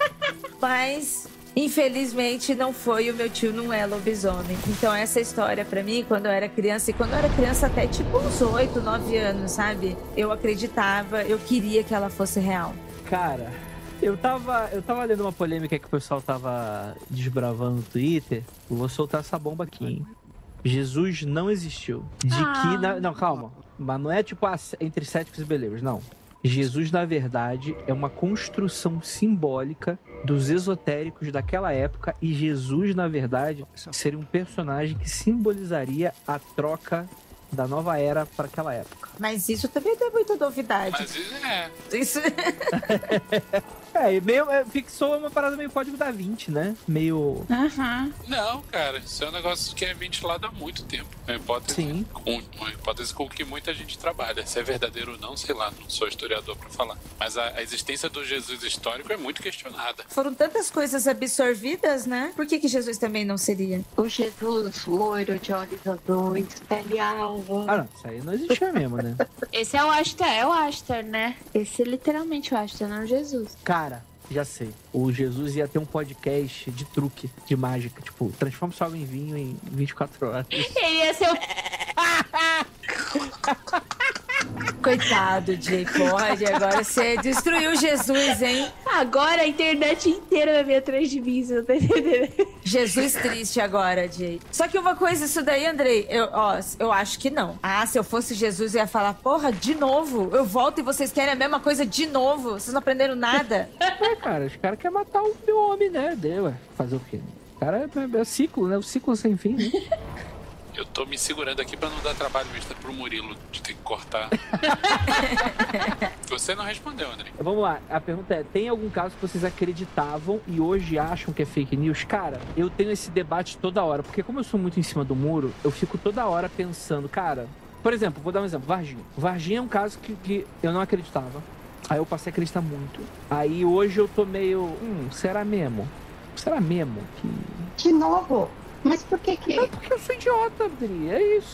Mas, infelizmente, não foi. O meu tio não é lobisomem. Então, essa história pra mim, quando eu era criança, e quando eu era criança até tipo uns oito, nove anos, sabe? Eu acreditava, eu queria que ela fosse real. Cara, eu tava, eu tava lendo uma polêmica que o pessoal tava desbravando no Twitter. Eu vou soltar essa bomba aqui, hein? Jesus não existiu. De Ah. que... Na... Não, calma. Mas não é tipo ah, entre céticos e believers, não. Jesus, na verdade, é uma construção simbólica dos esotéricos daquela época. E Jesus, na verdade, seria um personagem que simbolizaria a troca da nova era para aquela época. Mas isso também não é muita novidade. Mas é. Isso... É, e meio, é, fixou uma parada meio código da Vinci, né? Meio... Aham. Não, cara, isso é um negócio que é ventilado há muito tempo. É uma hipótese, Sim. com, uma hipótese com que muita gente trabalha. Se é verdadeiro ou não, sei lá, não sou historiador pra falar. Mas a, a existência do Jesus histórico é muito questionada. Foram tantas coisas absorvidas, né? Por que que Jesus também não seria? O Jesus loiro de olhos azuis, pele alva. Ah, não. Isso aí não existia mesmo, né? Esse é o Astor, é o Astor, né? Esse é literalmente o Astor, não é o Jesus. Cara, Já sei. O Jesus ia ter um podcast de truque, de mágica. Tipo, transforma sua água em vinho em vinte e quatro horas. Ele ia ser o... Coitado, Jay, pode. Agora você destruiu Jesus, hein? Agora a internet inteira vai vir atrás de mim, você não tá entendendo? Jesus triste agora, Jay. Só que uma coisa, isso daí, Andrei, eu, ó, eu acho que não. Ah, se eu fosse Jesus, eu ia falar, porra, de novo? Eu volto e vocês querem a mesma coisa de novo? Vocês não aprenderam nada? É, cara, os caras querem matar o meu homem, né? Deu, ué. Fazer o quê? O cara é, é ciclo, né? O ciclo sem fim, né? Eu tô me segurando aqui pra não dar trabalho extra pro Murilo de ter que cortar. Você não respondeu, André. Vamos lá, a pergunta é, tem algum caso que vocês acreditavam e hoje acham que é fake news? Cara, eu tenho esse debate toda hora, porque como eu sou muito em cima do muro, eu fico toda hora pensando, cara... Por exemplo, vou dar um exemplo, Varginha. Varginha é um caso que, que eu não acreditava, aí eu passei a acreditar muito. Aí hoje eu tô meio, hum, será mesmo? Será mesmo que... De novo? Mas por que que... É porque eu sou idiota, Adri, é isso.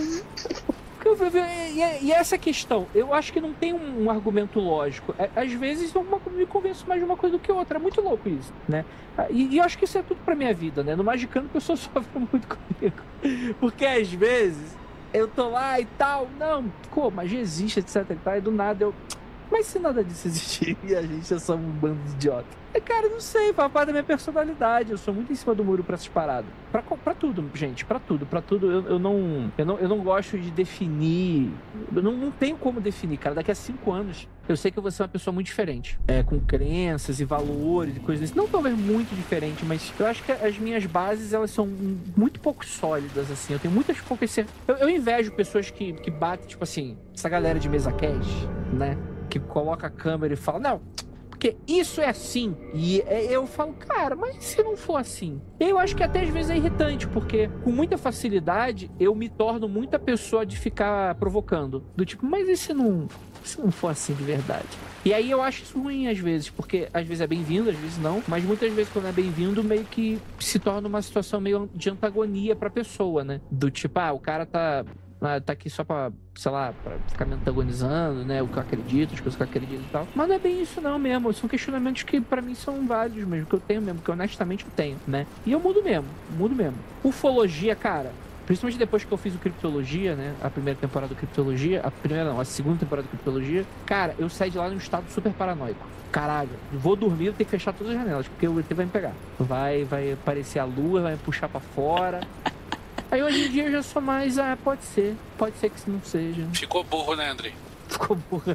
Eu, eu, eu, e, e essa questão, eu acho que não tem um, um argumento lógico. É, às vezes eu me convenço mais de uma coisa do que outra. É muito louco isso, né? E, e eu acho que isso é tudo pra minha vida, né? No Magicando, a pessoa sofre muito comigo. Porque às vezes eu tô lá e tal, não, pô, magia existe, etc e tal, e do nada eu... Mas se nada disso existir e a gente é só um bando de idiota. É, cara, não sei, faz parte da minha personalidade. Eu sou muito em cima do muro pra essas paradas. Pra, pra tudo, gente, pra tudo, pra tudo. Eu, eu, não, eu, não, eu não gosto de definir. Eu não, não tenho como definir, cara. Daqui a cinco anos, eu sei que eu vou ser uma pessoa muito diferente. É, com crenças e valores e coisas assim. Não talvez muito diferente, mas eu acho que as minhas bases, elas são muito pouco sólidas, assim. Eu tenho muitas poucas certezas. Eu, eu invejo pessoas que, que batem, tipo assim, essa galera de mesa cast, né? Que coloca a câmera e fala, não, porque isso é assim. E eu falo, cara, mas se não for assim? Eu acho que até às vezes é irritante, porque com muita facilidade eu me torno muita pessoa de ficar provocando. Do tipo, mas e se não, se não for assim de verdade? E aí eu acho isso ruim às vezes, porque às vezes é bem-vindo, às vezes não. Mas muitas vezes quando é bem-vindo, meio que se torna uma situação meio de antagonia pra pessoa, né? Do tipo, ah, o cara tá... tá aqui só pra, sei lá, pra ficar me antagonizando, né? O que eu acredito, as coisas que eu acredito e tal. Mas não é bem isso não mesmo. São questionamentos que pra mim são válidos mesmo, que eu tenho mesmo, que honestamente eu tenho, né? E eu mudo mesmo, mudo mesmo. Ufologia, cara, principalmente depois que eu fiz o Criptologia, né? A primeira temporada do Criptologia, a primeira não, a segunda temporada do Criptologia, cara, eu saí de lá num estado super paranoico. Caralho, vou dormir, eu tenho que fechar todas as janelas, porque o E T vai me pegar. Vai, vai aparecer a lua, vai me puxar pra fora. Aí hoje em dia eu já sou mais, ah, pode ser, pode ser que não seja. Ficou burro, né, Andrei? Ficou burro.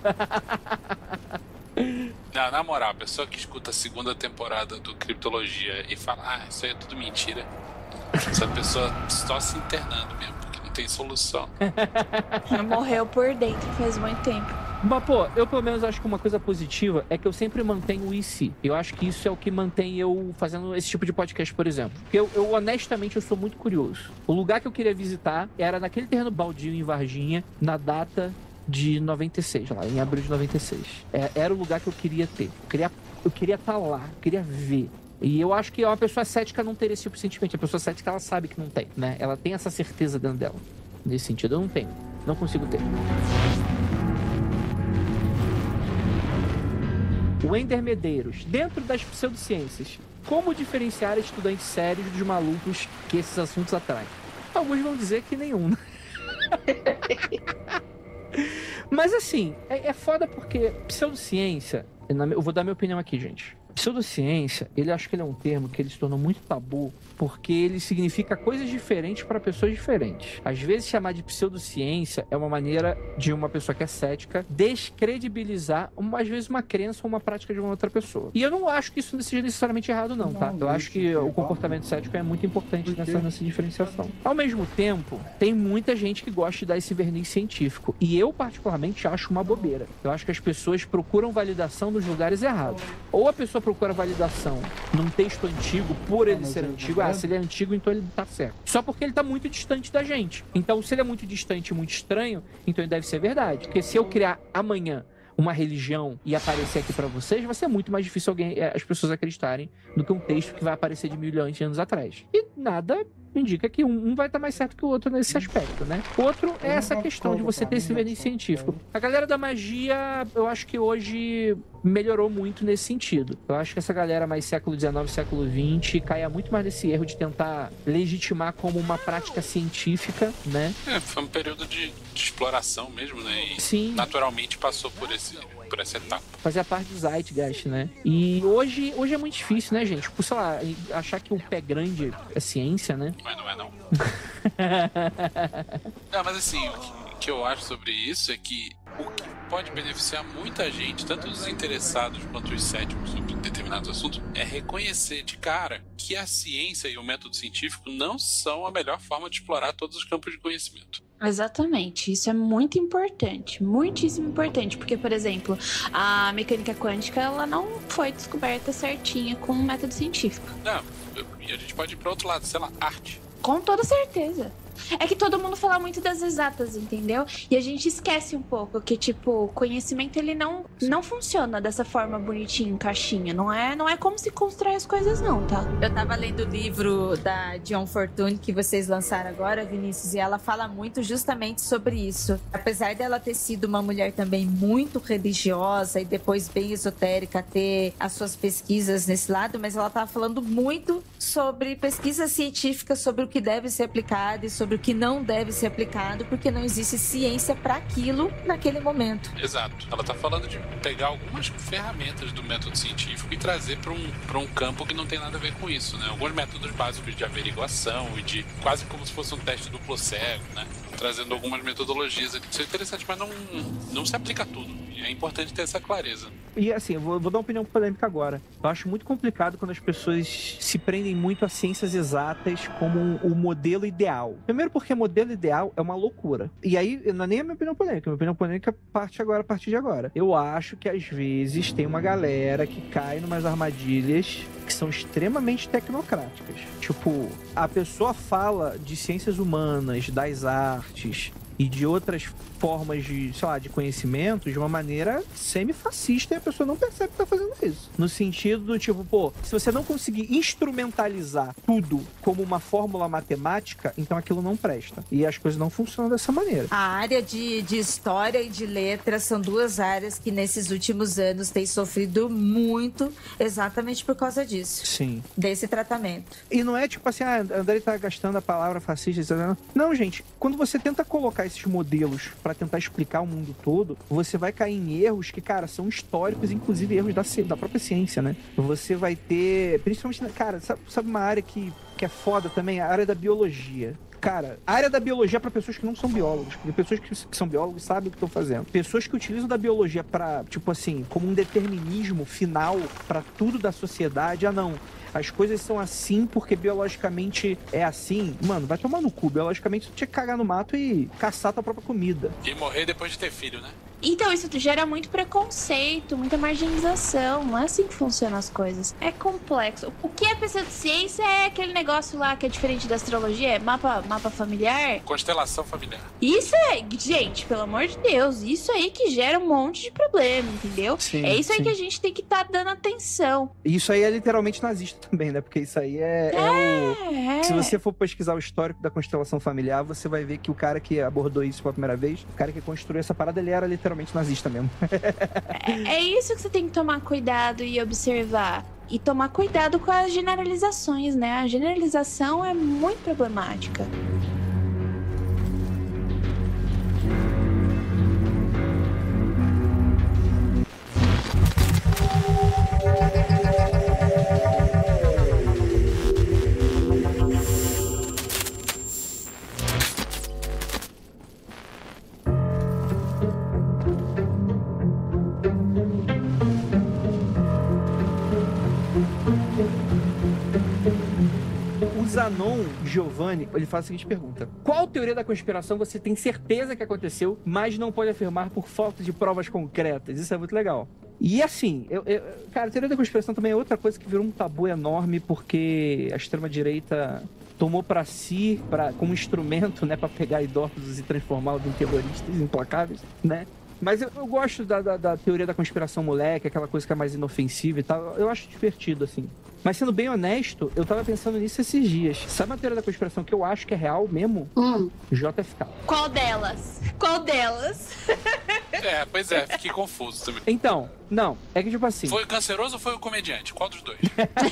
Não, na moral, a pessoa que escuta a segunda temporada do Criptologia e fala, ah, isso aí é tudo mentira. Essa pessoa só se internando mesmo, porque não tem solução. Morreu por dentro faz muito tempo. Mas, pô, eu pelo menos acho que uma coisa positiva é que eu sempre mantenho o I C. Eu acho que isso é o que mantém eu fazendo esse tipo de podcast, por exemplo. Porque eu, eu honestamente, eu sou muito curioso. O lugar que eu queria visitar era naquele terreno baldio em Varginha, na data de noventa e seis, lá, em abril de noventa e seis. É, era o lugar que eu queria ter. Eu queria eu queria estar lá, eu queria ver. E eu acho que uma pessoa cética não teria esse tipo de sentimento. A pessoa cética, ela sabe que não tem, né? Ela tem essa certeza dentro dela. Nesse sentido, eu não tenho. Não consigo ter. Wender Medeiros, dentro das pseudociências, como diferenciar estudantes sérios dos malucos que esses assuntos atraem? Alguns vão dizer que nenhum. Mas assim, é, é foda porque pseudociência, eu vou dar minha opinião aqui, gente. Pseudociência, ele acho que ele é um termo que ele se tornou muito tabu porque ele significa coisas diferentes para pessoas diferentes. Às vezes chamar de pseudociência é uma maneira de uma pessoa que é cética descredibilizar, uma, às vezes, uma crença ou uma prática de uma outra pessoa. E eu não acho que isso seja necessariamente errado não, tá? Eu acho que o comportamento cético é muito importante nessa, nessa diferenciação. Ao mesmo tempo, tem muita gente que gosta de dar esse verniz científico. E eu, particularmente, acho uma bobeira. Eu acho que as pessoas procuram validação nos lugares errados. Ou a pessoa procura validação num texto antigo, por ele ser antigo, ah, se ele é antigo, então ele tá certo. Só porque ele tá muito distante da gente. Então, se ele é muito distante e muito estranho, então ele deve ser verdade. Porque se eu criar amanhã uma religião e aparecer aqui pra vocês, vai ser muito mais difícil alguém, as pessoas acreditarem do que um texto que vai aparecer de milhões de anos atrás. E nada indica que um, um vai estar mais certo que o outro nesse aspecto, né? Outro é essa questão de você ter esse verniz científico. A galera da magia, eu acho que hoje melhorou muito nesse sentido. Eu acho que essa galera mais século dezenove, século vinte, caia muito mais nesse erro de tentar legitimar como uma prática científica, né? É, foi um período de, de exploração mesmo, né? E Sim. naturalmente passou por esse... por essa etapa. Fazia parte do Zeitgeist, né? E hoje, hoje é muito difícil, né, gente? Tipo, sei lá, achar que o pé grande é ciência, né? Mas não é, não. Não, mas assim, o que, o que eu acho sobre isso é que o que pode beneficiar muita gente, tanto os interessados quanto os céticos sobre determinados assuntos, é reconhecer de cara que a ciência e o método científico não são a melhor forma de explorar todos os campos de conhecimento. Exatamente, isso é muito importante, muitíssimo importante, porque, por exemplo, a mecânica quântica, ela não foi descoberta certinha com um método científico. Não, e a gente pode ir para outro lado, sei lá, arte. Com toda certeza. É que todo mundo fala muito das exatas, entendeu? E a gente esquece um pouco que, tipo, o conhecimento, ele não, não funciona dessa forma bonitinha, em caixinha. Não é, não é como se constrói as coisas, não, tá? Eu tava lendo o livro da John Fortune que vocês lançaram agora, Vinícius, e ela fala muito justamente sobre isso. Apesar dela ter sido uma mulher também muito religiosa e depois bem esotérica, ter as suas pesquisas nesse lado, mas ela tava falando muito sobre pesquisa científica, sobre o que deve ser aplicado e sobre o que não deve ser aplicado, porque não existe ciência para aquilo naquele momento. Exato. Ela tá falando de pegar algumas ferramentas do método científico e trazer para um, para um campo que não tem nada a ver com isso, né? Alguns métodos básicos de averiguação e de quase como se fosse um teste duplo cego, né? Trazendo algumas metodologias aqui. Isso é interessante, mas não, não se aplica a tudo. E é importante ter essa clareza. E assim, eu vou, vou dar uma opinião polêmica agora. Eu acho muito complicado quando as pessoas se prendem muito a ciências exatas como um, o modelo ideal. Primeiro porque modelo ideal é uma loucura. E aí, não é nem a minha opinião polêmica. A minha opinião polêmica parte agora, a partir de agora. Eu acho que às vezes tem uma galera que cai numas armadilhas que são extremamente tecnocráticas. Tipo, a pessoa fala de ciências humanas, das artes e de outras formas de, sei lá, de conhecimento de uma maneira semi-fascista, e a pessoa não percebe que tá fazendo isso. No sentido do tipo, pô, se você não conseguir instrumentalizar tudo como uma fórmula matemática, então aquilo não presta. E as coisas não funcionam dessa maneira. A área de, de história e de letras são duas áreas que nesses últimos anos têm sofrido muito exatamente por causa disso. Sim. Desse tratamento. E não é tipo assim, ah, André tá gastando a palavra fascista. Não, gente, quando você tenta colocar esses modelos para tentar explicar o mundo todo, você vai cair em erros que, cara, são históricos, inclusive erros da, da própria ciência, né? Você vai ter, principalmente, cara, sabe, sabe uma área que, que é foda também? A área da biologia. Cara, a área da biologia é para pessoas que não são biólogos, porque pessoas que, que são biólogos sabem o que estão fazendo. Pessoas que utilizam da biologia para, tipo assim, como um determinismo final para tudo da sociedade. Ah, não. As coisas são assim porque biologicamente é assim. Mano, vai tomar no cu. Biologicamente você tinha que cagar no mato e caçar tua própria comida. E morrer depois de ter filho, né? Então, isso gera muito preconceito, muita marginalização. Não é assim que funcionam as coisas. É complexo. O que é pseudociência é aquele negócio lá que é diferente da astrologia? É mapa, mapa familiar? Constelação familiar. Isso é... Gente, pelo amor de Deus, isso aí que gera um monte de problema, entendeu? Sim, é isso aí sim. que a gente tem que estar tá dando atenção. Isso aí é literalmente nazista também, né? Porque isso aí é, é, é o... Se você for pesquisar o histórico da constelação familiar, você vai ver que o cara que abordou isso pela primeira vez, o cara que construiu essa parada, ele era literalmente nazista mesmo. é, é isso que você tem que tomar cuidado e observar. E tomar cuidado com as generalizações, né? A generalização é muito problemática. Zanon Giovanni, ele faz a seguinte pergunta: qual teoria da conspiração você tem certeza que aconteceu, mas não pode afirmar por falta de provas concretas? Isso é muito legal. E assim, eu, eu, cara, a teoria da conspiração também é outra coisa que virou um tabu enorme, porque a extrema-direita tomou pra si, pra, como instrumento, né, pra pegar idosos e transformá-los em terroristas implacáveis, né? Mas eu, eu gosto da, da, da teoria da conspiração moleque, aquela coisa que é mais inofensiva e tal. Eu acho divertido, assim. Mas sendo bem honesto, eu tava pensando nisso esses dias. Sabe uma teoria da conspiração que eu acho que é real mesmo? Hum. J F K. Qual delas? Qual delas? É, pois é, fiquei confuso também. Então, não, é que tipo assim... Foi o canceroso ou foi o comediante? Qual dos dois?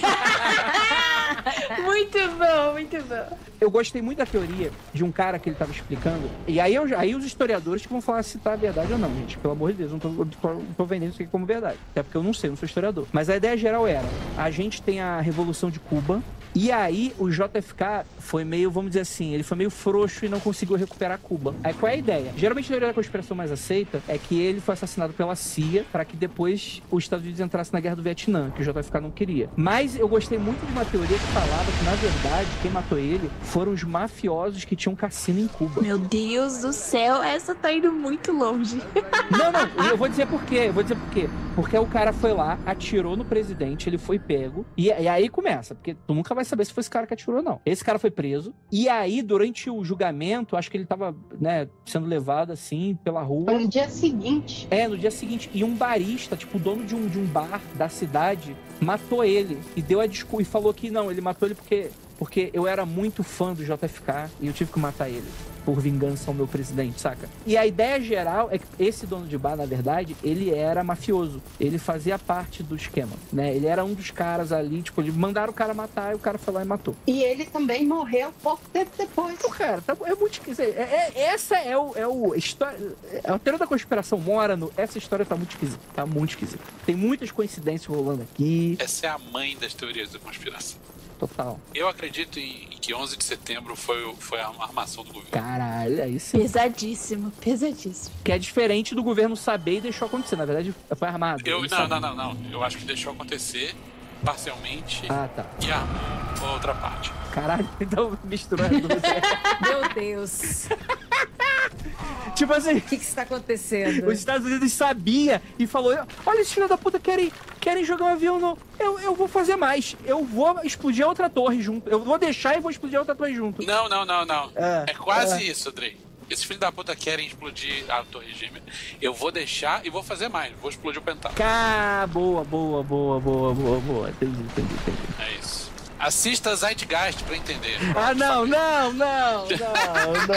Muito bom, muito bom. Eu gostei muito da teoria de um cara que ele tava explicando. E aí, eu, aí os historiadores que vão falar se tá verdade ou não, gente. Pelo amor de Deus, eu não tô, não tô vendendo isso aqui como verdade. Até porque eu não sei, eu não sou historiador. Mas a ideia geral era, a gente tem a Revolução de Cuba, e aí o J F K foi meio, vamos dizer assim, ele foi meio frouxo e não conseguiu recuperar Cuba. Aí qual é a ideia? Geralmente a teoria da conspiração mais aceita é que ele foi assassinado pela C I A para que depois os Estados Unidos entrassem na guerra do Vietnã, que o J F K não queria. Mas eu gostei muito de uma teoria que falava que, na verdade, quem matou ele foram os mafiosos que tinham cassino em Cuba. Meu Deus do céu, essa tá indo muito longe. Não, não, e eu vou dizer por quê, eu vou dizer por quê. Porque o cara foi lá, atirou no presidente, ele foi pego, e, e aí começa, porque tu nunca vai saber se foi esse cara que atirou ou não. Esse cara foi preso, e aí, durante o julgamento, acho que ele tava, né, sendo levado, assim, pela rua. No dia seguinte. É, no dia seguinte. E um barista, tipo, o dono de um, de um bar da cidade, matou ele, e deu a desculpa, e falou que não, ele matou ele porque, porque eu era muito fã do J F K, e eu tive que matar ele. Por vingança ao meu presidente, saca? E a ideia geral é que esse dono de bar, na verdade, ele era mafioso. Ele fazia parte do esquema, né? Ele era um dos caras ali, tipo, eles mandaram o cara matar e o cara foi lá e matou. E ele também morreu pouco tempo depois. O cara, tá, é muito esquisito. É, é, essa é o... É o história, a teoria da conspiração mora no... Essa história tá muito esquisita. Tá muito esquisita. Tem muitas coincidências rolando aqui. Essa é a mãe das teorias da conspiração. Total. Eu acredito em que onze de setembro foi, foi a armação do governo. Caralho, é isso. Pesadíssimo, pesadíssimo. Que é diferente do governo saber e deixou acontecer. Na verdade, foi armado. Eu, não, não, não, não. Eu acho que deixou acontecer parcialmente ah, tá. e armou outra parte. Caralho, então misturando. Meu Deus. Tipo assim... O que que está acontecendo? Os Estados Unidos sabia e falou, olha, esses filhos da puta querem, querem jogar um avião no... Eu, eu vou fazer mais. Eu vou explodir a outra torre junto. Eu vou deixar e vou explodir a outra torre junto. Não, não, não, não. É, é quase é. isso, Andrei. Esses filhos da puta querem explodir a torre gêmea. Eu vou deixar e vou fazer mais. Vou explodir o Pentágono. Cá, boa, boa, boa, boa, boa, boa. Entendi, entendi, entendi. É isso. Assista Zeitgeist pra entender. Ah, não, não, não, não,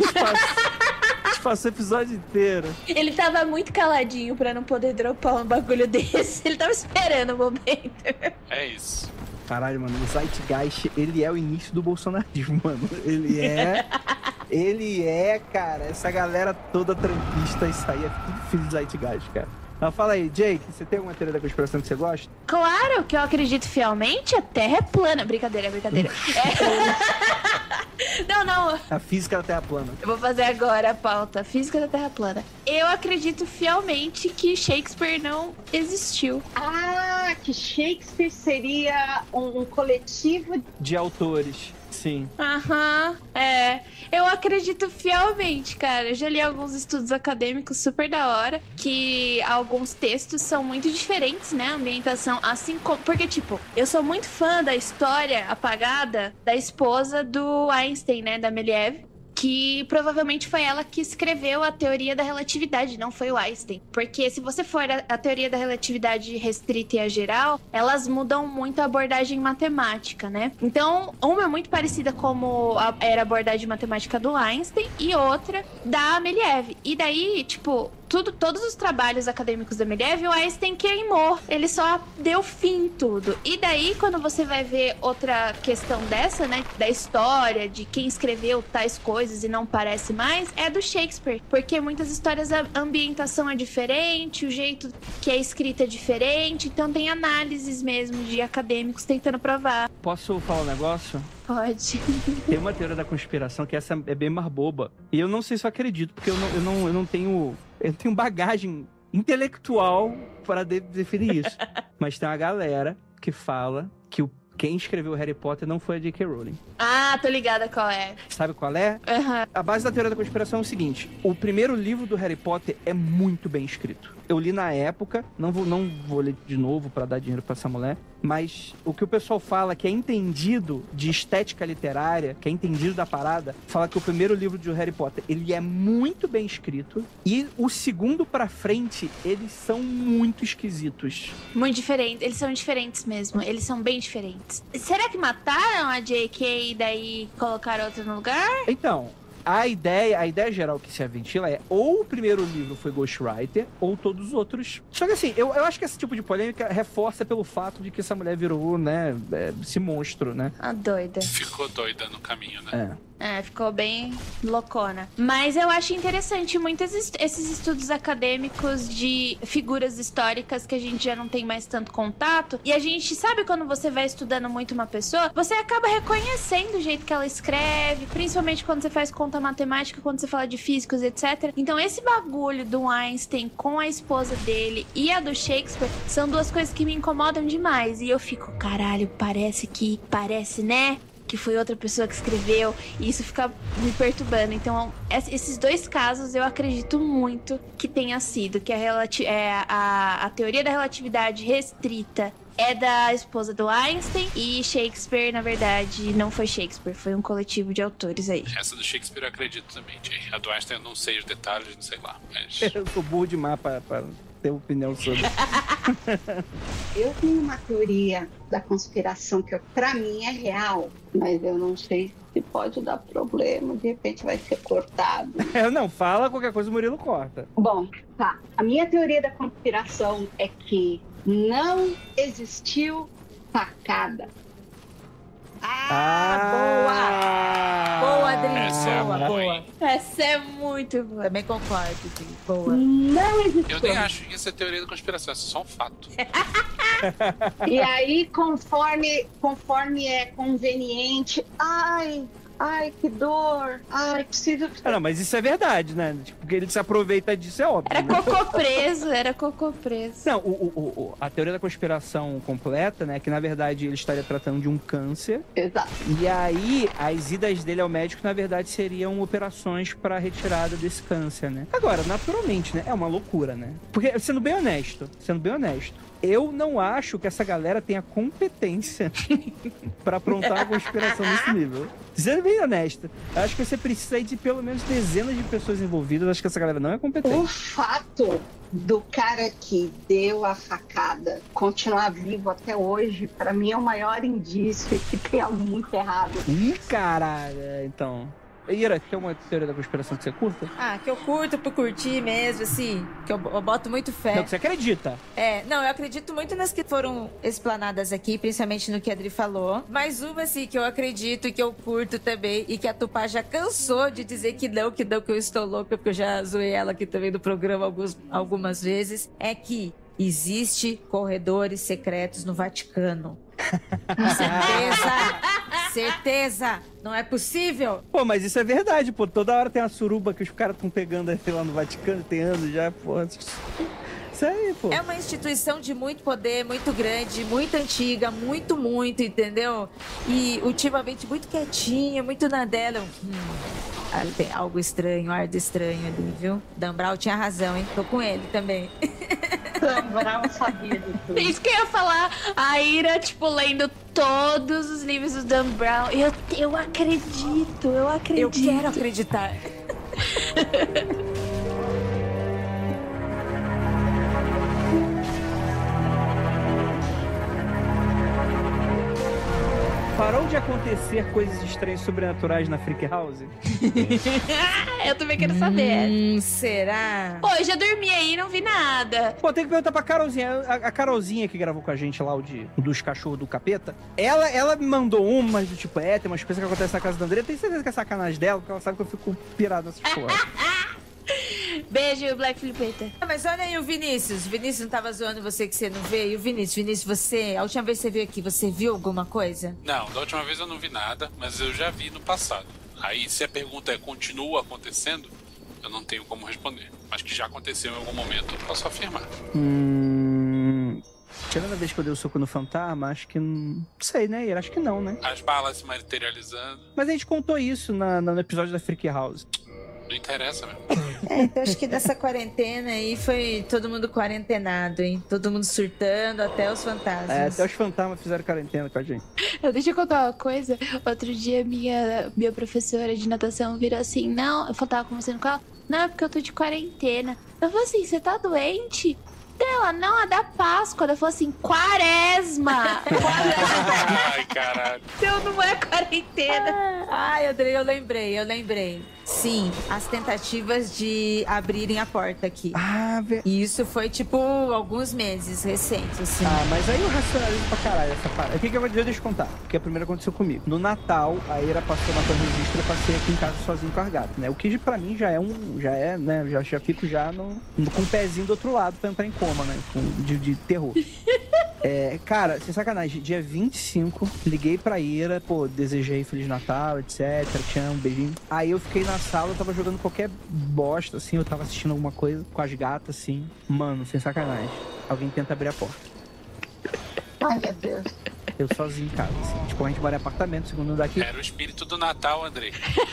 não. Passou o episódio inteiro. Ele tava muito caladinho pra não poder dropar um bagulho desse. Ele tava esperando o momento. É isso. Caralho, mano, o Zeitgeist, ele é o início do bolsonarismo, mano. Ele é... ele é, cara, essa galera toda trampista, isso aí é tudo filho de Zeitgeist, cara. Mas fala aí, Jake, você tem alguma teoria da conspiração que você gosta? Claro que eu acredito fielmente, a Terra é plana. Brincadeira, brincadeira. É... Não, não. A física da Terra plana. Eu vou fazer agora a pauta. Física da Terra plana. Eu acredito fielmente que Shakespeare não existiu. Ah, que Shakespeare seria um, um coletivo de autores. Sim. Aham, uhum, é. Eu acredito fielmente, cara. Eu já li alguns estudos acadêmicos super da hora, que alguns textos são muito diferentes, né? A ambientação, assim como... Porque, tipo, eu sou muito fã da história apagada da esposa do Einstein, né? Da Melieve. Que provavelmente foi ela que escreveu a teoria da relatividade, não foi o Einstein. Porque se você for a, a teoria da relatividade restrita e a geral, elas mudam muito a abordagem matemática, né? Então, uma é muito parecida como a, era a abordagem matemática do Einstein e outra da Melieve. E daí, tipo... Tudo, todos os trabalhos acadêmicos da Melieve, o Einstein queimou. Ele só deu fim em tudo. E daí, quando você vai ver outra questão dessa, né? Da história, de quem escreveu tais coisas e não parece mais, é do Shakespeare. Porque muitas histórias a ambientação é diferente, o jeito que é escrita é diferente. Então tem análises mesmo de acadêmicos tentando provar. Posso falar um negócio? Pode. Tem uma teoria da conspiração que essa é bem mais boba. E eu não sei se eu acredito, porque eu não, eu não, eu não tenho... Eu tenho bagagem intelectual para de- definir isso. Mas tem uma galera que fala que o, quem escreveu Harry Potter não foi a J K Rowling. Ah, tô ligada qual é. Sabe qual é? Uhum. A base da teoria da conspiração é o seguinte. O primeiro livro do Harry Potter é muito bem escrito. Eu li na época, não vou, não vou ler de novo pra dar dinheiro pra essa mulher, mas o que o pessoal fala que é entendido de estética literária, que é entendido da parada, fala que o primeiro livro de Harry Potter, ele é muito bem escrito, e o segundo pra frente, eles são muito esquisitos. Muito diferentes, eles são diferentes mesmo, eles são bem diferentes. Será que mataram a J K e daí colocaram outra no lugar? Então... a ideia, a ideia geral que se aventila é ou o primeiro livro foi Ghostwriter, ou todos os outros. Só que assim, eu, eu acho que esse tipo de polêmica reforça pelo fato de que essa mulher virou, né, esse monstro, né? A doida. Ficou doida no caminho, né? É. É, ficou bem loucona. Mas eu acho interessante muitos est- esses estudos acadêmicos de figuras históricas que a gente já não tem mais tanto contato. E a gente sabe quando você vai estudando muito uma pessoa, você acaba reconhecendo o jeito que ela escreve, principalmente quando você faz conta matemática, quando você fala de físicos, etcétera. Então esse bagulho do Einstein com a esposa dele e a do Shakespeare são duas coisas que me incomodam demais. E eu fico, caralho, parece que... Parece, né? Que foi outra pessoa que escreveu, e isso fica me perturbando. Então, esses dois casos eu acredito muito que tenha sido, que a, relati- é, a, a teoria da relatividade restrita é da esposa do Einstein, e Shakespeare, na verdade, não foi Shakespeare, foi um coletivo de autores aí. Essa do Shakespeare eu acredito também, Jay. A do Einstein eu não sei os detalhes, não sei lá, mas... Eu sou burro demais pra, pra ter opinião sobre. Eu tenho uma teoria da conspiração que eu, pra mim é real, mas eu não sei se pode dar problema, de repente vai ser cortado. Não, fala qualquer coisa o Murilo corta. Bom, tá. A minha teoria da conspiração é que não existiu facada. Ah, boa! Boa, Adri. Essa é a boa, boa, boa. hein? Essa é muito boa. Também concordo, Adri. Boa. Não existiu. Eu nem acho que isso é teoria da conspiração, isso é só um fato. E aí, conforme, conforme é conveniente, ai, ai, que dor, ai, preciso... Ah, não, mas isso é verdade, né? Tipo, porque ele se aproveita disso, é óbvio. Era né? cocô preso, era cocô preso. Não, o, o, o, a teoria da conspiração completa, né? Que na verdade ele estaria tratando de um câncer. Exato. E aí, as idas dele ao médico, na verdade, seriam operações para retirada desse câncer, né? Agora, naturalmente, né? É uma loucura, né? Porque, sendo bem honesto, sendo bem honesto, eu não acho que essa galera tenha competência pra aprontar uma conspiração nesse nível. Sendo bem honesto, eu acho que você precisa aí de pelo menos dezenas de pessoas envolvidas. Eu acho que essa galera não é competente. O fato do cara que deu a facada continuar vivo até hoje, pra mim é o maior indício que tem algo muito errado. Ih, caralho. Então... Ira, tem uma teoria da conspiração que você curta? Ah, que eu curto por curtir mesmo, assim, que eu, eu boto muito fé. Não, que você acredita. É, não, eu acredito muito nas que foram explanadas aqui, principalmente no que a Adri falou. Mas uma, assim, que eu acredito e que eu curto também, e que a Tupá já cansou de dizer que não, que não, que eu estou louca, porque eu já zoei ela aqui também no programa alguns, algumas vezes, é que existe corredores secretos no Vaticano. Certeza! Certeza! Não é possível? Pô, mas isso é verdade, pô. Toda hora tem uma suruba que os caras estão pegando aí lá no Vaticano, tem anos já, pô. Isso aí, pô. É uma instituição de muito poder, muito grande, muito antiga, muito, muito, entendeu? E ultimamente muito quietinha, muito na dela. Hum, ah, tem algo estranho, ar de estranho ali, viu? Dan Brown tinha razão, hein? Tô com ele também. Dan Brown sabia de tudo. Isso que eu ia falar, a Ira, tipo, lendo todos os livros do Dan Brown. Eu, eu acredito, eu acredito. Eu quero acreditar. Parou de acontecer coisas estranhas sobrenaturais na Freak House? Eu também quero saber. Hum, será? Pô, eu já dormi aí e não vi nada. Pô, tem que perguntar pra Carolzinha. A, a Carolzinha que gravou com a gente lá, o de, dos cachorros do capeta, ela, ela me mandou umas do tipo, é, tem umas coisas que acontecem na casa da André. Tenho certeza que é sacanagem dela, porque ela sabe que eu fico pirado nessas coisas. Beijo, Black Filipeta. Ah, mas olha aí o Vinícius. O Vinícius não tava zoando você que você não veio. E o Vinícius, Vinícius, você, a última vez que você veio aqui, você viu alguma coisa? Não, da última vez eu não vi nada, mas eu já vi no passado. Aí, se a pergunta é continua acontecendo, eu não tenho como responder. Mas que já aconteceu em algum momento, eu posso afirmar. Hum... Tirando a vez que eu dei o soco no fantasma, acho que... Não sei, né? Acho que não, né? As balas se materializando, Mas a gente contou isso na, na- no episódio da Freak House. não interessa mesmo. É, então acho que dessa quarentena aí foi todo mundo quarentenado, hein? Todo mundo surtando, até os fantasmas. É, até os fantasmas fizeram quarentena com a gente. Eu, deixa eu contar uma coisa. Outro dia, minha, minha professora de natação virou assim, não, eu tava conversando com ela, não, é porque eu tô de quarentena. Eu falei assim, você tá doente? Ela, não, é da Páscoa. Ela falou assim, quaresma. Ai, caralho. Então não é quarentena. Ai, Andrei, eu lembrei, eu lembrei. Sim, as tentativas de abrirem a porta aqui. Ah, velho. E isso foi, tipo, alguns meses recentes, assim. Ah, mas aí eu racionalizo pra caralho essa parada. O que que eu vou dizer? Deixa eu contar. Porque a primeira aconteceu comigo. No Natal, a Ira passou na registro, eu passei aqui em casa sozinho com as gatas, né? O que pra mim já é um... Já é, né? Já, já fico já no, no, com o pezinho do outro lado pra entrar em coma, né? Com, de, de terror. É, cara, sem sacanagem, dia vinte e cinco, liguei pra Ira, pô, desejei Feliz Natal, etcétera. Te amo, beijinho. Aí eu fiquei na sala, eu tava jogando qualquer bosta, assim, eu tava assistindo alguma coisa com as gatas, assim. Mano, sem sacanagem. Alguém tenta abrir a porta. Ai, meu Deus. Eu sozinho em casa, assim. Tipo, a gente mora em apartamento, segundo daqui. Era o espírito do Natal, Andrei.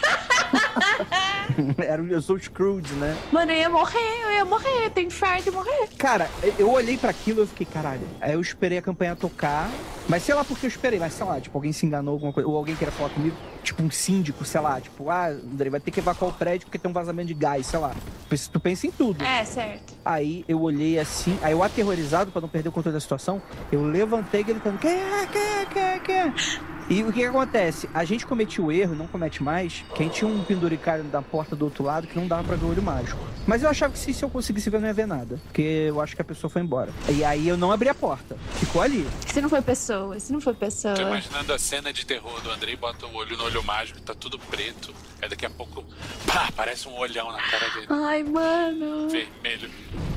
Era, eu sou o Scrooge, né? Mano, eu ia morrer, eu ia morrer, tem infarto e morrer. Cara, eu olhei pra aquilo e eu fiquei, caralho. Aí eu esperei a campanha tocar, mas sei lá porque eu esperei, mas sei lá, tipo, alguém se enganou, alguma coisa, ou alguém queria falar comigo, tipo, um síndico, sei lá, tipo, ah, André, vai ter que evacuar o prédio porque tem um vazamento de gás, sei lá. Tu pensa em tudo. É, certo. Aí eu olhei assim, aí eu aterrorizado pra não perder o controle da situação, eu levantei gritando, quem é, quem é, quem é, quem é? E o que, que acontece? A gente cometiu o erro, não comete mais, que a gente tinha um penduricário da porta do outro lado que não dava pra ver o olho mágico. Mas eu achava que se, se eu conseguisse ver, eu não ia ver nada. Porque eu acho que a pessoa foi embora. E aí eu não abri a porta. Ficou ali. Você não foi pessoa, você não foi pessoa. Tô imaginando a cena de terror do Andrei, bota o olho no olho mágico, tá tudo preto. Aí daqui a pouco, pá, parece um olhão na cara dele. Ai, mano. Vermelho.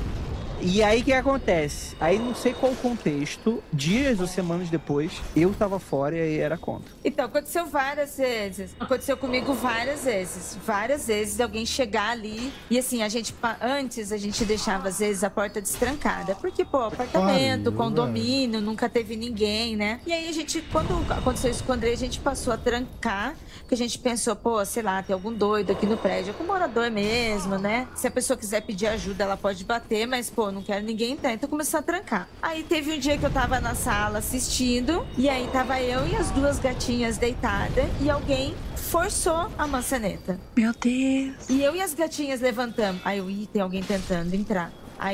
E aí o que acontece? Aí não sei qual o contexto, dias ou semanas depois, eu tava fora e aí era contra. Então, aconteceu várias vezes. Aconteceu comigo várias vezes. Várias vezes alguém chegar ali. E assim, a gente, antes a gente deixava às vezes a porta destrancada. Porque, pô, apartamento, condomínio, nunca teve ninguém, né? E aí a gente, quando aconteceu isso com o Andrei, a gente passou a trancar. Porque a gente pensou, pô, sei lá, tem algum doido aqui no prédio. Algum morador mesmo, né? Se a pessoa quiser pedir ajuda, ela pode bater, mas, pô, não quero ninguém entrar, então começou a trancar. Aí teve um dia que eu tava na sala assistindo, e aí tava eu e as duas gatinhas deitadas, e alguém forçou a maçaneta. Meu Deus. E eu e as gatinhas levantamos. Aí eu, ih, tem alguém tentando entrar.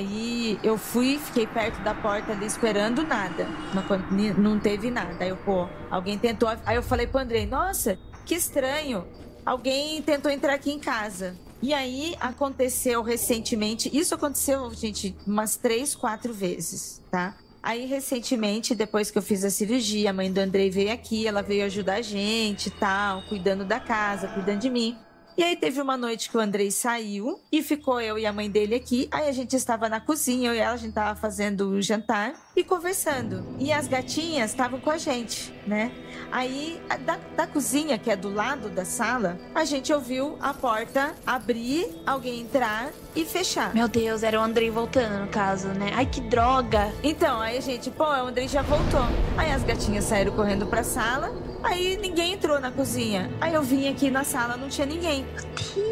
Aí eu fui, fiquei perto da porta ali esperando nada. Não, não teve nada. Aí eu, pô, alguém tentou. Aí eu falei pro Andrei, nossa, que estranho. Alguém tentou entrar aqui em casa. E aí aconteceu recentemente, isso aconteceu, gente, umas três, quatro vezes, tá? Aí recentemente, depois que eu fiz a cirurgia, a mãe do Andrei veio aqui, ela veio ajudar a gente e tal, cuidando da casa, cuidando de mim. E aí teve uma noite que o Andrei saiu e ficou eu e a mãe dele aqui. Aí a gente estava na cozinha, eu e ela, a gente estava fazendo o jantar e conversando. E as gatinhas estavam com a gente, né? Aí, da, da cozinha, que é do lado da sala, a gente ouviu a porta abrir, alguém entrar e fechar. Meu Deus, era o Andrei voltando, no caso, né? Ai, que droga! Então, aí a gente, pô, o Andrei já voltou. Aí as gatinhas saíram correndo pra sala, aí ninguém entrou na cozinha. Aí eu vim aqui na sala, não tinha ninguém. Meu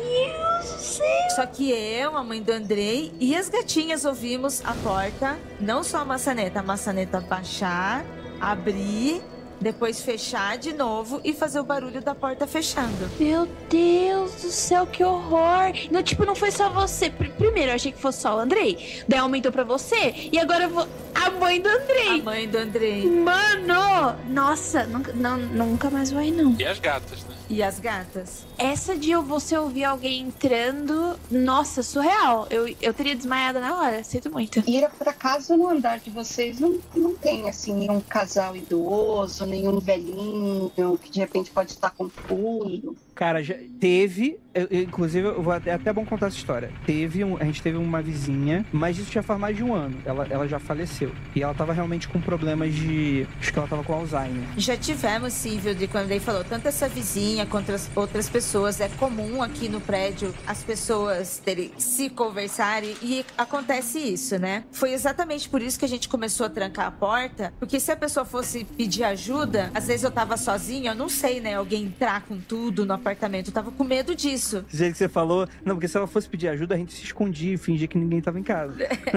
Deus do céu! Só que eu, a mãe do Andrei e as gatinhas ouvimos a porta, não só a maçaneta, a maçaneta baixar, abrir, depois fechar de novo e fazer o barulho da porta fechando. Meu Deus do céu, que horror! Não, tipo, não foi só você. Pr- Primeiro eu achei que fosse só o Andrei, daí aumentou pra você, e agora eu vou... a mãe do Andrei. A mãe do Andrei. Mano! Nossa, nunca, não, nunca mais vai, não. E as gatas, né? E as gatas. Essa de eu você ouvir alguém entrando, nossa, surreal. Eu, eu teria desmaiado na hora, sinto muito. Ira, por acaso, no andar de vocês não, não tem, assim, nenhum casal idoso, nenhum velhinho que de repente pode estar confuso? Cara, já teve, eu, eu, inclusive, eu vou até, é até bom contar essa história. Teve, um, a gente teve uma vizinha, mas isso já faz mais de um ano. Ela, ela já faleceu. E ela tava realmente com problemas de... Acho que ela tava com Alzheimer. Já tivemos, sim, viu, de quando ele falou, tanto essa vizinha quanto as outras pessoas. É comum aqui no prédio as pessoas terem, se conversarem e acontece isso, né? Foi exatamente por isso que a gente começou a trancar a porta, porque se a pessoa fosse pedir ajuda, às vezes eu tava sozinha, eu não sei, né? Alguém entrar com tudo no apartamento, eu tava com medo disso. Do jeito que você falou, não, porque se ela fosse pedir ajuda, a gente se escondia e fingia que ninguém tava em casa.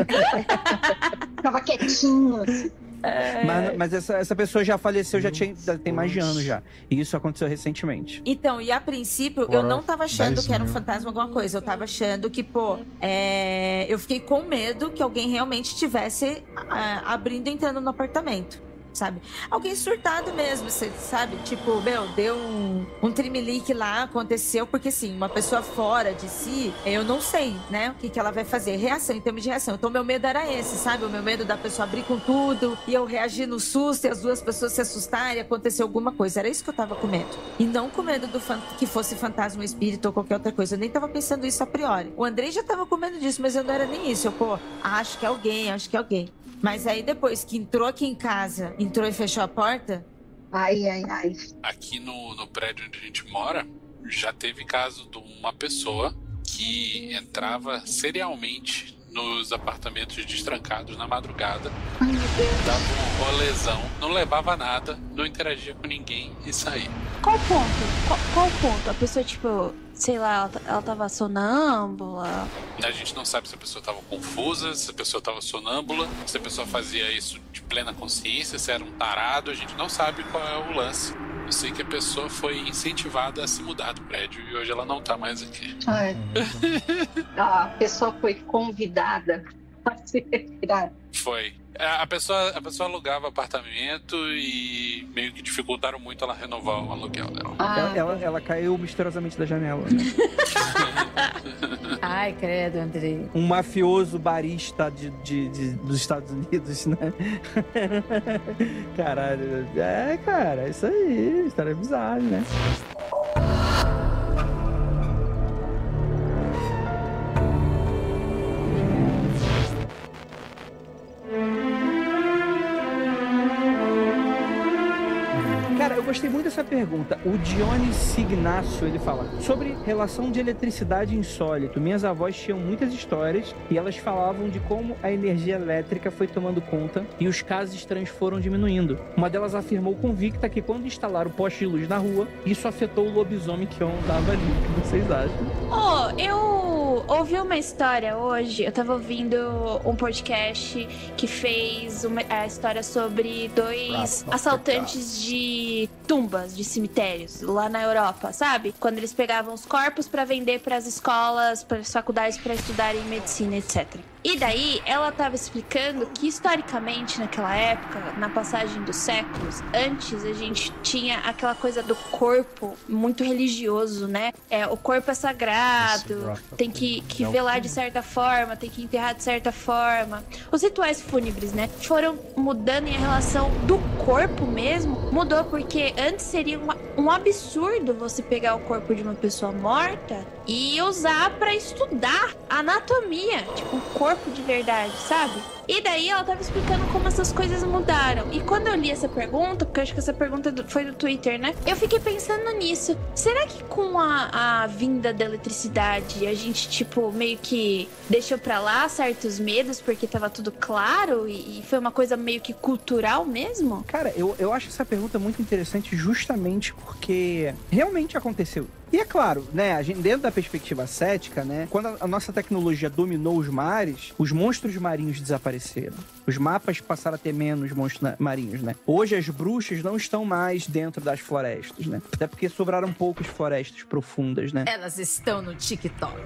Tava quietinho. É... Mas, mas essa, essa pessoa já faleceu, já tinha, tem mais de anos já. E isso aconteceu recentemente. Então, e a princípio, eu não tava achando que era um fantasma alguma coisa. Eu tava achando que, pô, é... eu fiquei com medo que alguém realmente estivesse uh, abrindo e entrando no apartamento. sabe? Alguém surtado mesmo, você sabe? Tipo, meu, deu um, um trimelique lá, aconteceu, porque assim, uma pessoa fora de si, eu não sei, né? O que, que ela vai fazer. Reação, em termos de reação. Então, meu medo era esse, sabe? O meu medo da pessoa abrir com tudo e eu reagir no susto e as duas pessoas se assustarem e acontecer alguma coisa. Era isso que eu tava com medo. E não com medo do fan- que fosse fantasma, espírito ou qualquer outra coisa. Eu nem tava pensando isso a priori. O Andrei já tava com medo disso, mas eu não era nem isso. Eu, pô, acho que é alguém, acho que é alguém. Mas aí depois que entrou aqui em casa, entrou e fechou a porta... Ai, ai, ai. Aqui no, no prédio onde a gente mora, já teve caso de uma pessoa que entrava serialmente nos apartamentos destrancados na madrugada, Ai, meu Deus. dava um rolezão, não levava nada, não interagia com ninguém e saía. Qual ponto? Qual, qual ponto? A pessoa, tipo, sei lá, ela, ela tava sonâmbula. A gente não sabe se a pessoa estava confusa, se a pessoa estava sonâmbula, se a pessoa fazia isso de plena consciência, se era um tarado, a gente não sabe qual é o lance. Eu sei que a pessoa foi incentivada a se mudar do prédio e hoje ela não tá mais aqui. Ai. A pessoa foi convidada a se retirar. Foi. A pessoa, a pessoa alugava apartamento e meio que dificultaram muito ela renovar o aluguel dela. Ah, Ela, ela, ela caiu misteriosamente da janela, né? Ai, credo, Andrei. Um mafioso barista de, de, de- dos Estados Unidos, né? Caralho. É, cara, é isso aí. História bizarra, né? Cara, eu gostei muito dessa pergunta. O Dionis Ignácio, ele fala sobre relação de eletricidade insólito. Minhas avós tinham muitas histórias e elas falavam de como a energia elétrica foi tomando conta e os casos estranhos foram diminuindo. Uma delas afirmou convicta que quando instalaram poste de luz na rua, isso afetou o lobisomem que andava ali. O que vocês acham? Oh, eu ouvi uma história hoje. Eu tava ouvindo um podcast que fez uma, a história sobre dois assaltantes de tumbas, de cemitérios, lá na Europa, sabe? Quando eles pegavam os corpos pra vender pras escolas, pras faculdades pra estudarem medicina, etcétera. E daí, ela tava explicando que, historicamente, naquela época, na passagem dos séculos, antes a gente tinha aquela coisa do corpo muito religioso, né? É, o corpo é sagrado, tem que, que velar de certa forma, tem que enterrar de certa forma. Os rituais fúnebres, né? Foram mudando e a relação do corpo mesmo mudou, porque antes seria uma, um absurdo você pegar o corpo de uma pessoa morta e usar pra estudar anatomia, tipo, o corpo de verdade, sabe? E daí ela tava explicando como essas coisas mudaram. E quando eu li essa pergunta, porque eu acho que essa pergunta do- foi do Twitter, né? Eu fiquei pensando nisso. Será que com a, a vinda da eletricidade, a gente, tipo, meio que deixou pra lá certos medos porque tava tudo claro? E, e foi uma coisa meio que cultural mesmo? Cara, eu, eu acho essa pergunta muito interessante justamente porque realmente aconteceu. E é claro, né, a gente, dentro da perspectiva cética, né, quando a, a nossa tecnologia dominou os mares, os monstros marinhos desapareceram. Os mapas passaram a ter menos monstros na- marinhos, né? Hoje as bruxas não estão mais dentro das florestas, né? Até porque sobraram poucas florestas profundas, né? Elas estão no TikTok.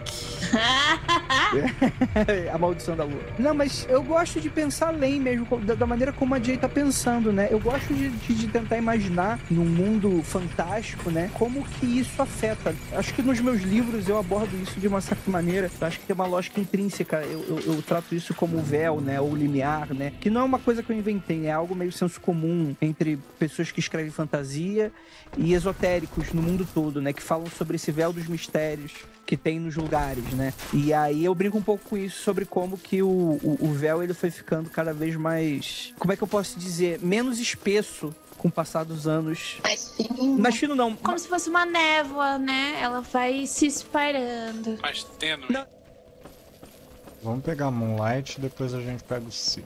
A maldição da lua. Não, mas eu gosto de pensar além mesmo, co- da, da maneira como a Jay tá pensando, né? Eu gosto de, de- de tentar imaginar num mundo fantástico, né? Como que isso afeta. Acho que nos meus livros eu abordo isso de uma certa maneira. Eu acho que tem uma lógica intrínseca. Eu, eu, eu trato isso como véu, né? Ou limiar, né? Que não é uma coisa que eu inventei, é algo meio senso comum entre pessoas que escrevem fantasia e esotéricos no mundo todo, né? Que falam sobre esse véu dos mistérios que tem nos lugares, né? E aí eu brinco um pouco com isso sobre como que o, o, o véu ele foi ficando cada vez mais, como é que eu posso dizer, menos espesso com o passar dos anos. mais fininho. Mas fino não. Como se fosse uma névoa, né? Ela vai se espalhando. Mas tênue. Não. Vamos pegar Moonlight e depois a gente pega o Sif.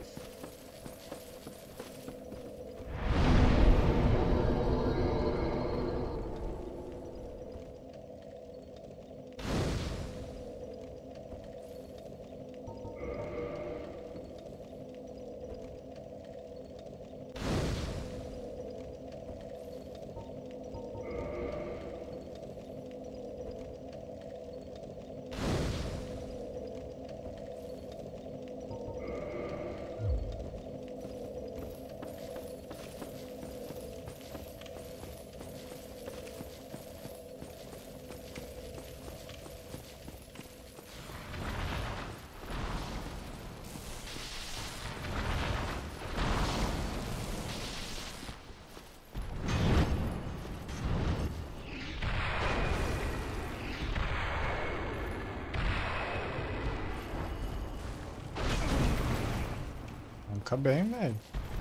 Tanca bem, velho.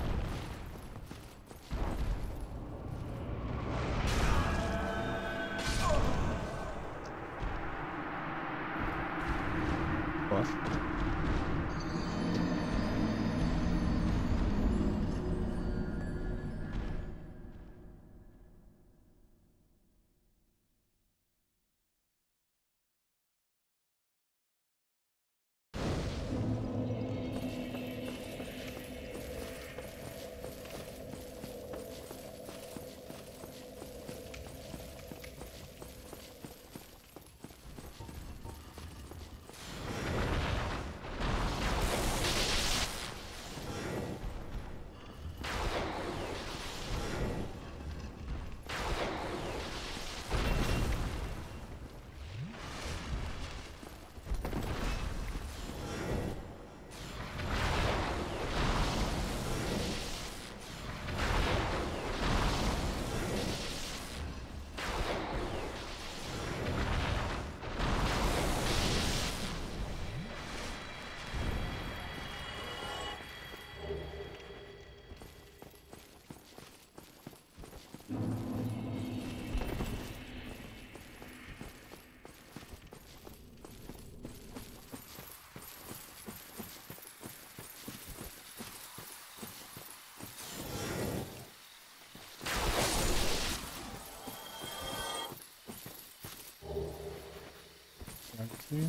Aqui.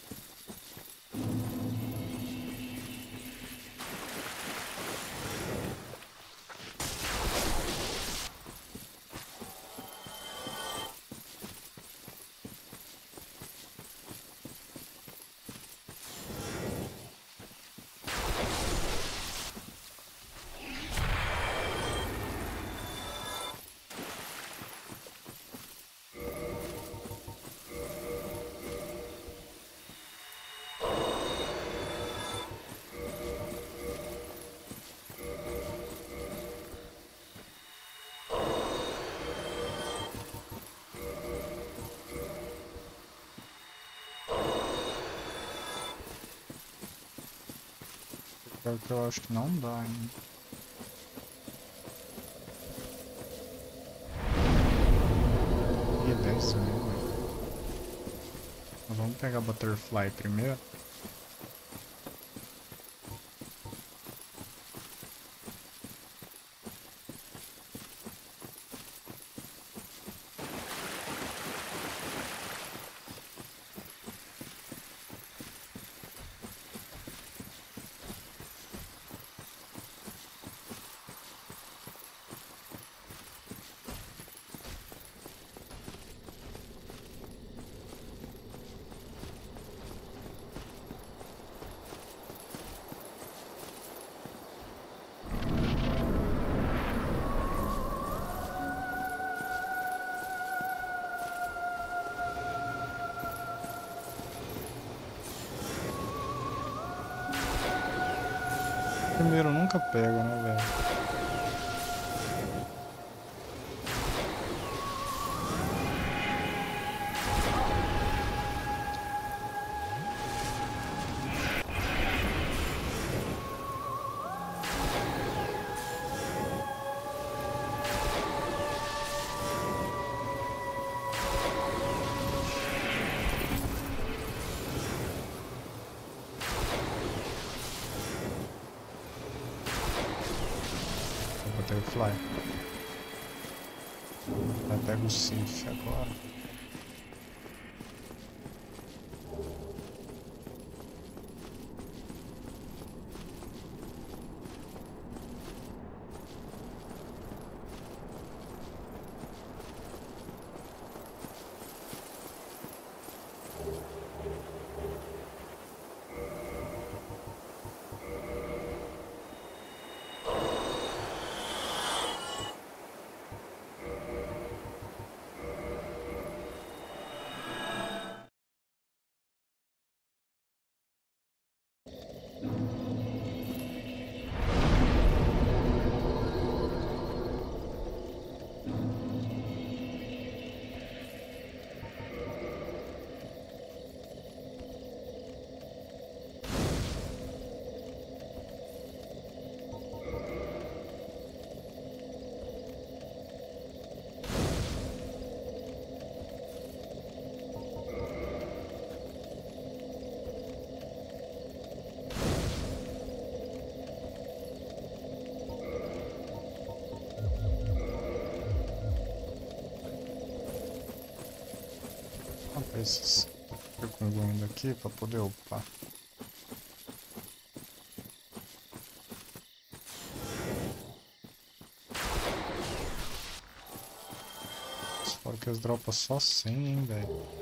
Que eu acho que não dá ainda. Ih, desce mesmo. Mas vamos pegar Butterfly primeiro. Primeiro nunca pega, né, velho? Butterfly. Vai pegar o Sif agora. esses recunguindo aqui pra poder upar. Fora que eles dropam só cem, hein, velho.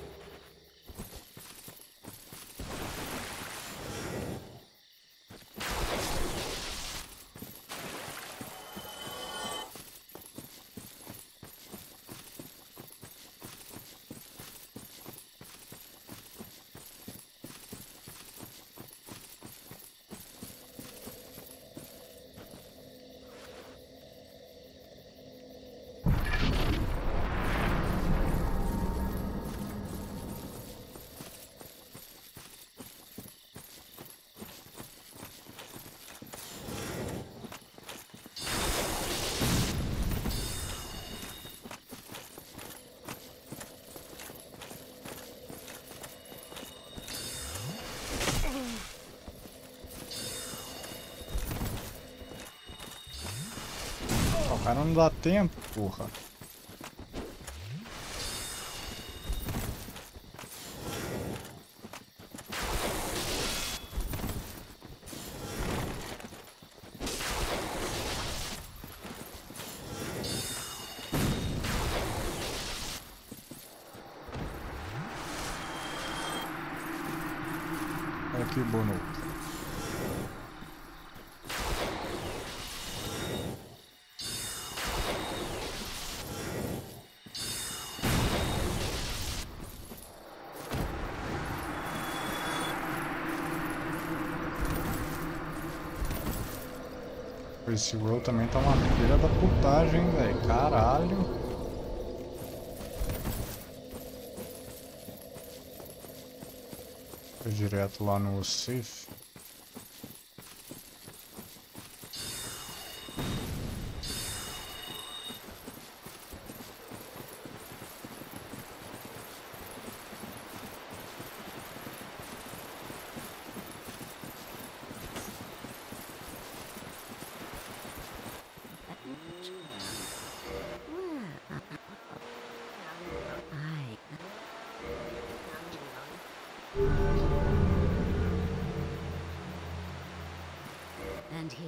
O cara não dá tempo, porra. Olha que bonito. Esse roll também tá uma filha da putagem, velho. Caralho. Foi direto lá no safe. And he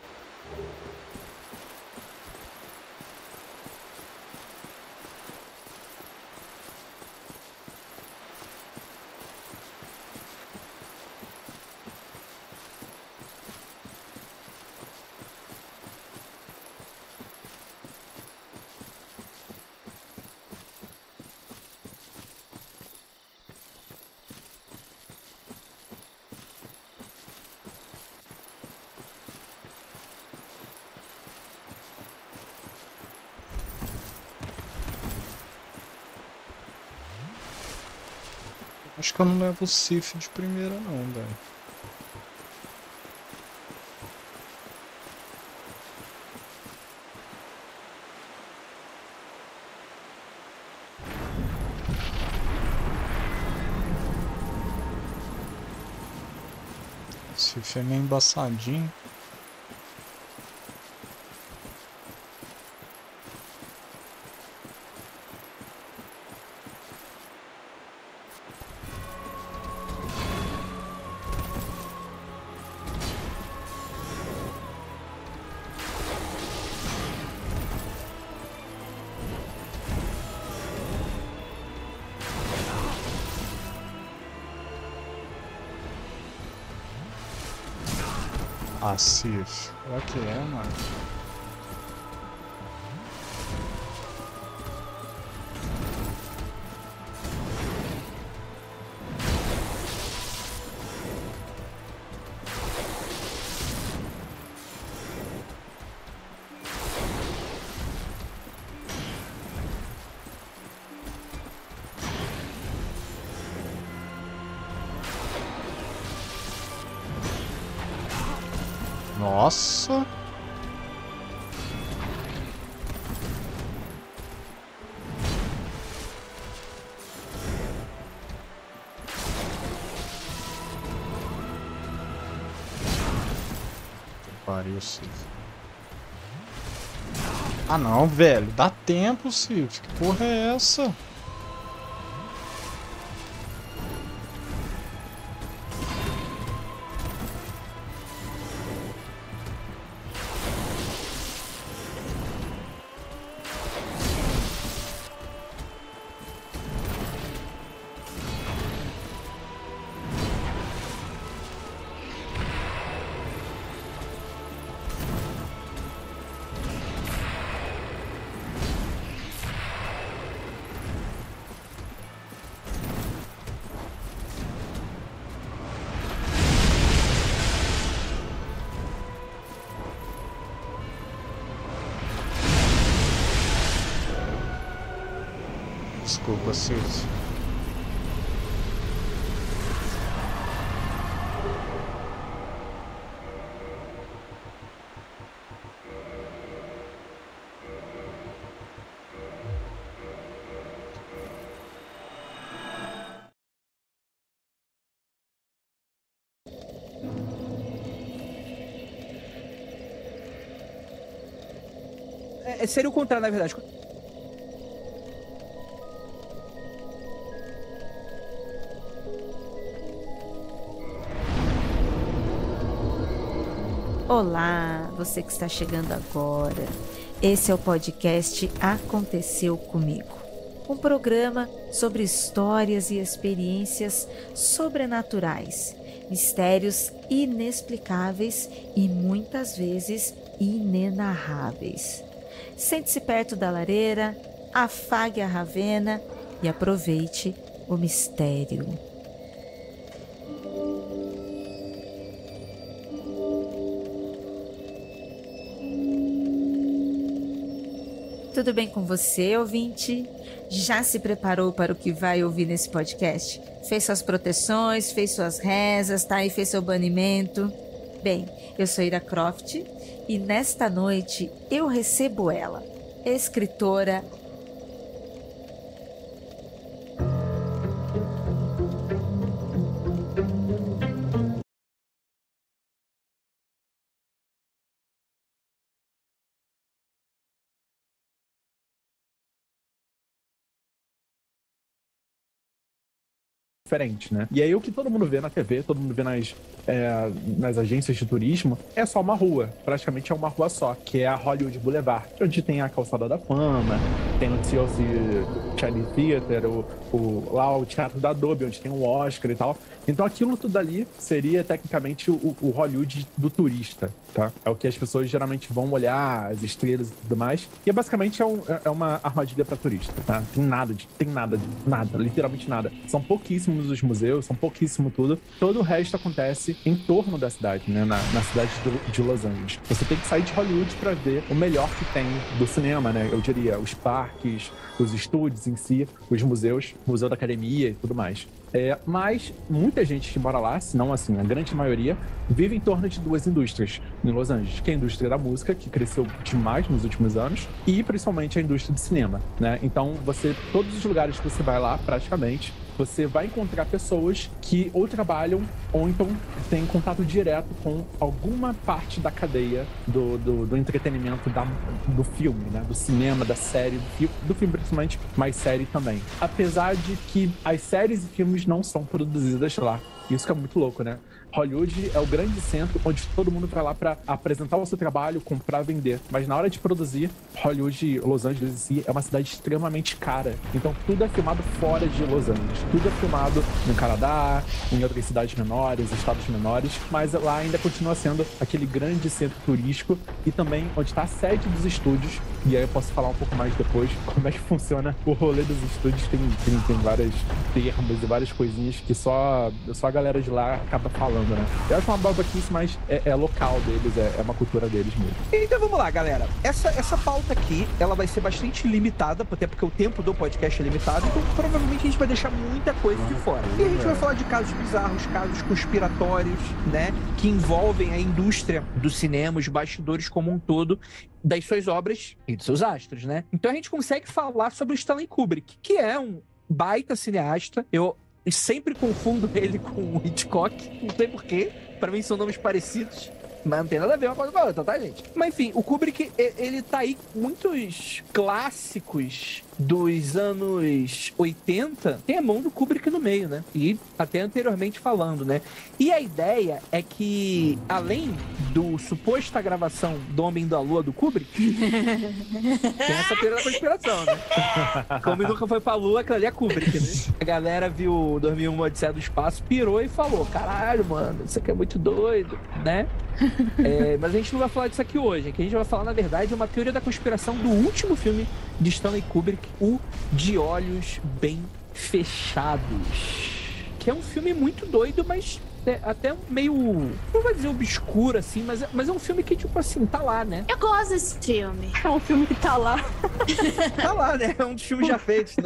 Acho que eu não levo o Sif de primeira não, velho. Sif é meio embaçadinho. Ah, Sif. Olha que é, mano. Nossa! Pariu, Sif. Ah não, velho. Dá tempo, Sif. Que porra é essa? por vocês. É, seria o contrário, na verdade. Olá, você que está chegando agora. Esse é o podcast Aconteceu Comigo. Um programa sobre histórias e experiências sobrenaturais, mistérios inexplicáveis e muitas vezes inenarráveis. Sente-se perto da lareira, afague a ravena e aproveite o mistério. Tudo bem com você, ouvinte? Já se preparou para o que vai ouvir nesse podcast? Fez suas proteções, fez suas rezas, tá? E fez seu banimento? Bem, eu sou Ira Croft e nesta noite eu recebo ela, escritora diferente, né? E aí o que todo mundo vê na T V, todo mundo vê nas, é, nas agências de turismo, é só uma rua. Praticamente é uma rua só, que é a Hollywood Boulevard, onde tem a Calçada da Fama, tem o T L C Chinese Theater, o, o, lá o Teatro da Adobe, onde tem o Oscar e tal. Então aquilo tudo ali seria tecnicamente o, o Hollywood do turista, tá? É o que as pessoas geralmente vão olhar, as estrelas e tudo mais. E basicamente é, um, é uma armadilha para turista, tá? Tem nada, de, tem nada, de, nada, literalmente nada. São pouquíssimos os museus, são pouquíssimo tudo. Todo o resto acontece em torno da cidade, né? Na, na cidade de, de Los Angeles. Você tem que sair de Hollywood para ver o melhor que tem do cinema, né? Eu diria, os parques, os estúdios em si, os museus, Museu da Academia e tudo mais. É, mas muita gente que mora lá, se não assim, a grande maioria, vive em torno de duas indústrias em Los Angeles, que é a indústria da música, que cresceu demais nos últimos anos, e principalmente a indústria do cinema, né? Então, você, todos os lugares que você vai lá, praticamente, você vai encontrar pessoas que ou trabalham ou então têm contato direto com alguma parte da cadeia do, do, do entretenimento da, do filme, né? Do cinema, da série, do filme, do filme principalmente, mas série também. Apesar de que as séries e filmes não são produzidas lá. Isso que é muito louco, né? Hollywood é o grande centro onde todo mundo vai lá para apresentar o seu trabalho, comprar, vender. Mas na hora de produzir, Hollywood, Los Angeles em si, é uma cidade extremamente cara. Então tudo é filmado fora de Los Angeles. Tudo é filmado no Canadá, em outras cidades menores, estados menores. Mas lá ainda continua sendo aquele grande centro turístico e também onde está a sede dos estúdios. E aí eu posso falar um pouco mais depois como é que funciona o rolê dos estúdios. Tem, tem, tem vários termos e várias coisinhas que só, só a galera de lá acaba falando, né? Eu acho uma babaquice, mas é, é local deles, é, é uma cultura deles mesmo. Então vamos lá, galera. Essa, essa pauta aqui, ela vai ser bastante limitada, até porque o tempo do podcast é limitado, então provavelmente a gente vai deixar muita coisa de fora. E a gente vai falar de casos bizarros, casos conspiratórios, né? Que envolvem a indústria do cinema, os bastidores como um todo, das suas obras e dos seus astros, né? Então a gente consegue falar sobre o Stanley Kubrick, que é um baita cineasta. Eu sempre confundo ele com o Hitchcock, não sei porquê. Pra mim são nomes parecidos, mas não tem nada a ver uma coisa com a outra, tá, gente? Mas enfim, o Kubrick, ele tá aí com muitos clássicos dos anos oitenta, tem a mão do Kubrick no meio, né? E até anteriormente falando, né? E a ideia é que, além do suposta gravação do Homem da Lua do Kubrick, tem essa teoria da conspiração, né? Como ele nunca foi pra Lua, aquilo ali é Kubrick, né? A galera viu dois mil e um Odisseia do Espaço, pirou e falou, caralho, mano, isso aqui é muito doido, né? É, mas a gente não vai falar disso aqui hoje. Aqui a gente vai falar, na verdade, uma teoria da conspiração do último filme de Stanley Kubrick, o De Olhos Bem Fechados, que é um filme muito doido, mas é até meio, não vou dizer obscuro assim, mas é, mas é um filme que, tipo assim, tá lá, né? Eu gosto desse filme. É um filme que tá lá. Tá lá, né? É um dos filmes já feitos, né?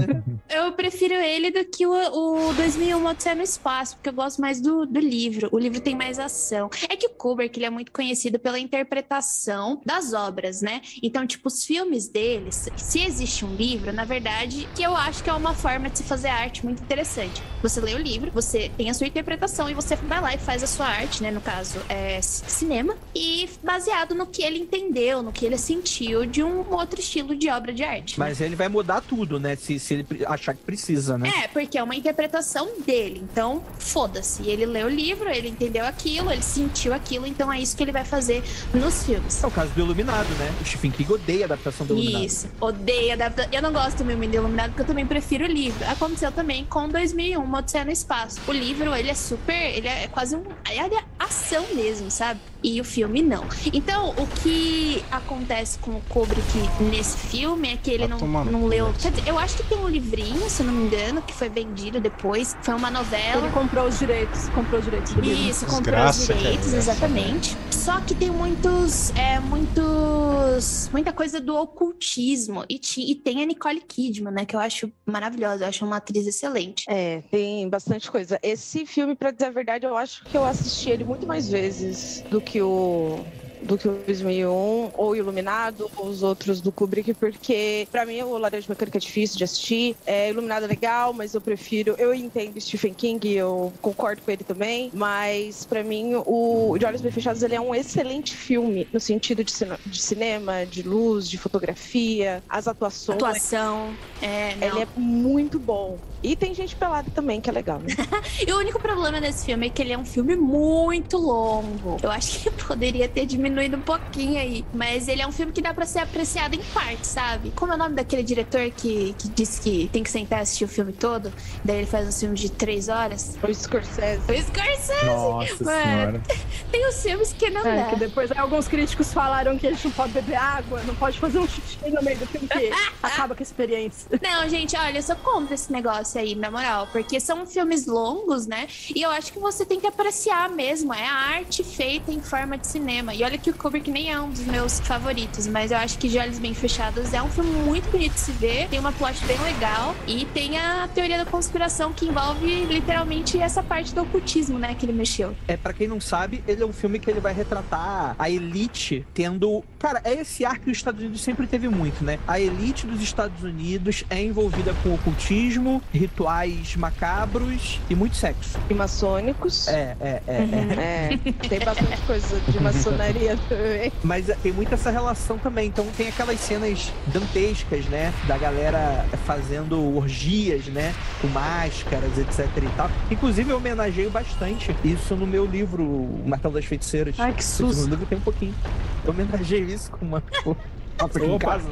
eu prefiro ele do que o, o dois mil e um Odisseia no Espaço, porque eu gosto mais do, do livro. O livro tem mais ação. É que o Kubrick, ele é muito conhecido pela interpretação das obras, né? Então, tipo, os filmes deles, se existe um livro, na verdade, que eu acho que é uma forma de se fazer arte muito interessante. Você lê o livro, você tem a sua interpretação e você vai lá e faz a sua arte, né? No caso, é cinema. E baseado no que ele entendeu, no que ele sentiu de um outro estilo de obra de arte. Mas né? ele vai mudar tudo, né? Se, se ele achar que precisa, né? É, porque é uma interpretação dele. Então, foda-se. Ele leu o livro, ele entendeu aquilo, ele sentiu aquilo, então é isso que ele vai fazer nos filmes. É o caso do Iluminado, né? O Stephen King odeia a adaptação do Iluminado. Isso, odeia a adaptação. Eu não gosto do filme do Iluminado, porque eu também prefiro o livro. Aconteceu também com dois mil e um, Odisseia no Espaço. O livro, ele é super, ele é quase um... Ele é ação mesmo, sabe? E o filme não. Então, o que acontece com o Kubrick nesse filme é que ele não, não leu... Quer dizer, eu acho que tem um livrinho, se não me engano, que foi vendido depois. Foi uma novela. Ele comprou os direitos. Comprou os direitos do livro. Isso, comprou os direitos, exatamente. Só que tem muitos... É, muitos... Muita coisa do ocultismo. E, e tem a Nicole Kidman, né? Que eu acho maravilhosa. Eu acho uma atriz excelente. É, tem bastante coisa. Esse filme, pra dizer a verdade, eu acho que eu assisti ele muito mais vezes do que o... do que o dois mil e um, ou Iluminado, ou os outros do Kubrick, porque pra mim o Laranja Mecânica é difícil de assistir. É, Iluminado é legal, mas eu prefiro... Eu entendo Stephen King, eu concordo com ele também, mas pra mim o De Olhos Bem Fechados ele é um excelente filme, no sentido de, cine... de cinema, de luz, de fotografia, as atuações. Atuação, é, não. Ele é muito bom. E tem gente pelada também, que é legal, né? E o único problema desse filme é que ele é um filme muito longo. Eu acho que poderia ter diminuído um pouquinho aí. Mas ele é um filme que dá pra ser apreciado em partes, sabe? Como é o nome daquele diretor que, que disse que tem que sentar e assistir o filme todo? Daí ele faz um filme de três horas? O Scorsese. O Scorsese! Nossa Mano, senhora. Tem os filmes que não É, dá. que depois alguns críticos falaram que a gente não pode beber água, não pode fazer um xixi no meio do filme, que acaba com a experiência. Não, gente, olha, eu sou contra esse negócio aí, na moral, porque são filmes longos, né? E eu acho que você tem que apreciar mesmo, é a arte feita em forma de cinema. E olha que o Kubrick nem é um dos meus favoritos, mas eu acho que De Olhos Bem Fechados é um filme muito bonito de se ver, tem uma plot bem legal e tem a teoria da conspiração que envolve literalmente essa parte do ocultismo, né, que ele mexeu. É, pra quem não sabe, ele é um filme que ele vai retratar a elite tendo... Cara, é esse ar que os Estados Unidos sempre teve muito, né? A elite dos Estados Unidos é envolvida com ocultismo, rituais macabros e muito sexo. E maçônicos. É, é, é. Uhum. é. é. Tem bastante coisa de maçonaria também. Mas tem muito essa relação também. Então tem aquelas cenas dantescas, né? Da galera fazendo orgias, né? Com máscaras, etc e tal. Inclusive eu homenageio bastante isso no meu livro, O Martelo das Feiticeiras. Ai, que susto. No livro tem um pouquinho. Eu homenageio isso com uma... Aqui em casa.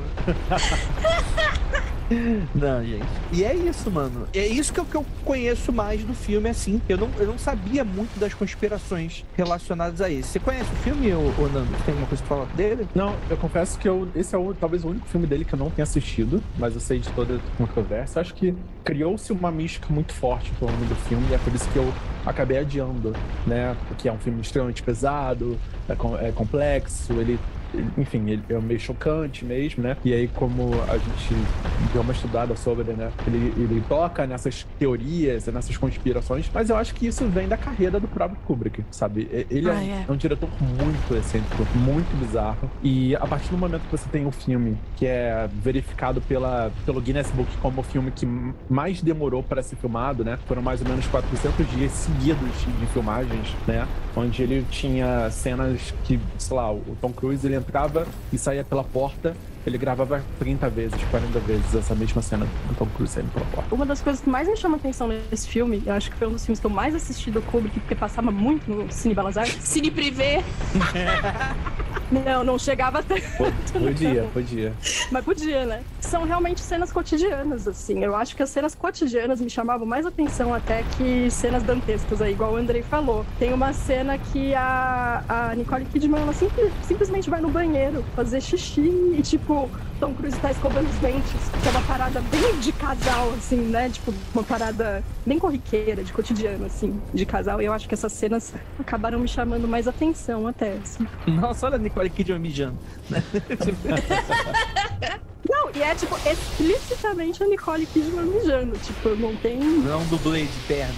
Não, gente. E é isso, mano. É isso que eu, que eu conheço mais do filme, assim. Eu não, eu não sabia muito das conspirações relacionadas a esse. Você conhece o filme, ô, ô Nando? Tem alguma coisa pra falar dele? Não, eu confesso que eu, esse é o, talvez o único filme dele que eu não tenha assistido, mas eu sei de toda a controvérsia. Acho que criou-se uma mística muito forte em torno do filme e é por isso que eu acabei adiando, né? Porque é um filme extremamente pesado, é, com, é complexo, ele... Enfim, ele é meio chocante mesmo, né? E aí, como a gente deu uma estudada sobre, né? Ele, ele toca nessas teorias, nessas conspirações, mas eu acho que isso vem da carreira do próprio Kubrick, sabe? Ele é, Ah, um, é. é um diretor muito excêntrico, muito bizarro. E a partir do momento que você tem o filme, que é verificado pela, pelo Guinness Book como o filme que mais demorou para ser filmado, né? Foram mais ou menos quatrocentos dias seguidos de filmagens, né? Onde ele tinha cenas que, sei lá, o Tom Cruise, ele entrava e saía pela porta, ele gravava trinta vezes, quarenta vezes essa mesma cena do Tom Cruise saindo pela porta. Uma das coisas que mais me chama a atenção nesse filme, eu acho que foi um dos filmes que eu mais assisti do Kubrick, porque passava muito no Cine Belas Artes. Cine Privé. Não, não chegava até. Podia, podia. Mas podia, né? São realmente cenas cotidianas, assim. Eu acho que as cenas cotidianas me chamavam mais atenção até que cenas dantescas aí, igual o Andrei falou. Tem uma cena que a, a Nicole Kidman, ela simples, simplesmente vai no banheiro fazer xixi e, tipo, Tom Cruise tá escovando os dentes. Que é uma parada bem de casal, assim, né? Tipo, uma parada bem corriqueira, de cotidiano, assim, de casal. E eu acho que essas cenas acabaram me chamando mais atenção até, assim. Nossa, olha a Nicole Kidman mijando. Não, E é, tipo, explicitamente a Nicole Kidman mijando. Tipo, não tem... Não é um dublê de pernas,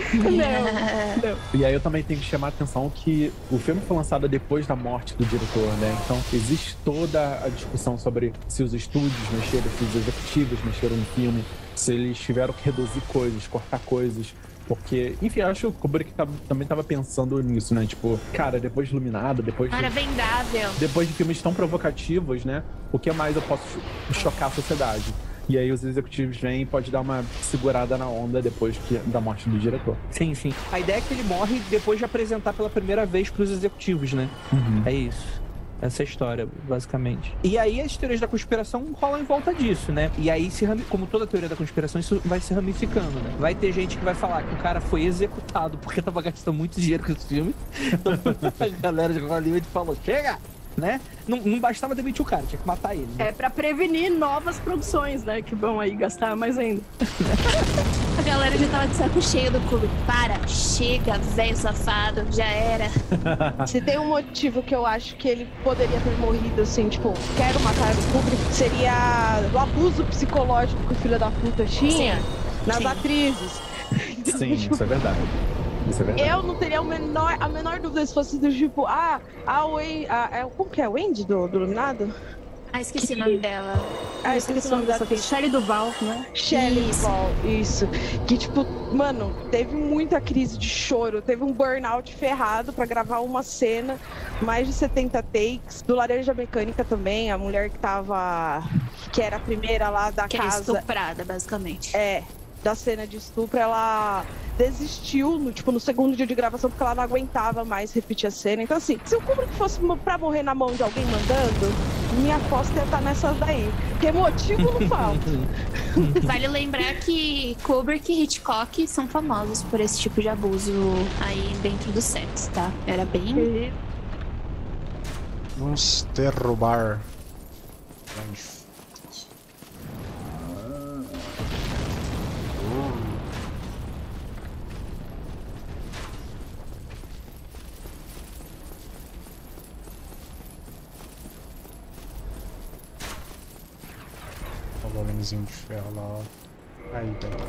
né? não, não. E aí eu também tenho que chamar a atenção que o filme foi lançado depois da morte do diretor, né? Então existe toda a discussão sobre se os estúdios mexeram, se os executivos mexeram no filme, se eles tiveram que reduzir coisas, cortar coisas. Porque, enfim, eu acho que o Kubrick tá, também tava pensando nisso, né? Tipo, cara, depois de Iluminado, depois de... Era vendável. Depois de filmes tão provocativos, né? O que mais eu posso chocar a sociedade? E aí os executivos vêm e pode dar uma segurada na onda depois que, da morte do diretor. Sim, sim. A ideia é que ele morre depois de apresentar pela primeira vez pros executivos, né? Uhum. É isso. Essa é a história, basicamente. E aí as teorias da conspiração rolam em volta disso, né? E aí, se rami... como toda teoria da conspiração, isso vai se ramificando, né? Vai ter gente que vai falar que o cara foi executado porque tava gastando muito dinheiro com esse filme. Então, a galera de Hollywood falou, chega! Né? Não, não bastava demitir o cara, tinha que matar ele. Né? É pra prevenir novas produções, né? Que vão aí gastar mais ainda. A galera já tava de saco cheio do Kubrick. Para, chega, velho safado, já era. Se tem um motivo que eu acho que ele poderia ter morrido, assim, tipo, quero matar o Kubrick, seria o abuso psicológico que o filho da puta tinha Sim. nas Sim. atrizes. Então, Sim, tipo, isso é verdade. Isso é verdade. eu não teria o menor, a menor dúvida se fosse do tipo, ah, a Wendy, a, a, como que é? A Wendy do, do Iluminado? Ah, esqueci o nome dela. Ah, esqueci o nome da atriz. Shelley Duvall, né? Shelley Isso. Duvall, isso. Que, tipo, mano, teve muita crise de choro, teve um burnout ferrado pra gravar uma cena, mais de setenta takes. Do Laranja Mecânica também, a mulher que tava, que era a primeira lá da Que era casa. estuprada, basicamente. É, da cena de estupro, ela desistiu no, tipo, no segundo dia de gravação porque ela não aguentava mais repetir a cena. Então, assim, se o Kubrick fosse pra morrer na mão de alguém mandando, minha aposta ia estar nessas daí. Porque motivo não falta. Vale lembrar que Kubrick e Hitchcock são famosos por esse tipo de abuso aí dentro do set, tá? Era bem... Vamos derrubar. O golemzinho de ferro lá, ó. Aí, velho.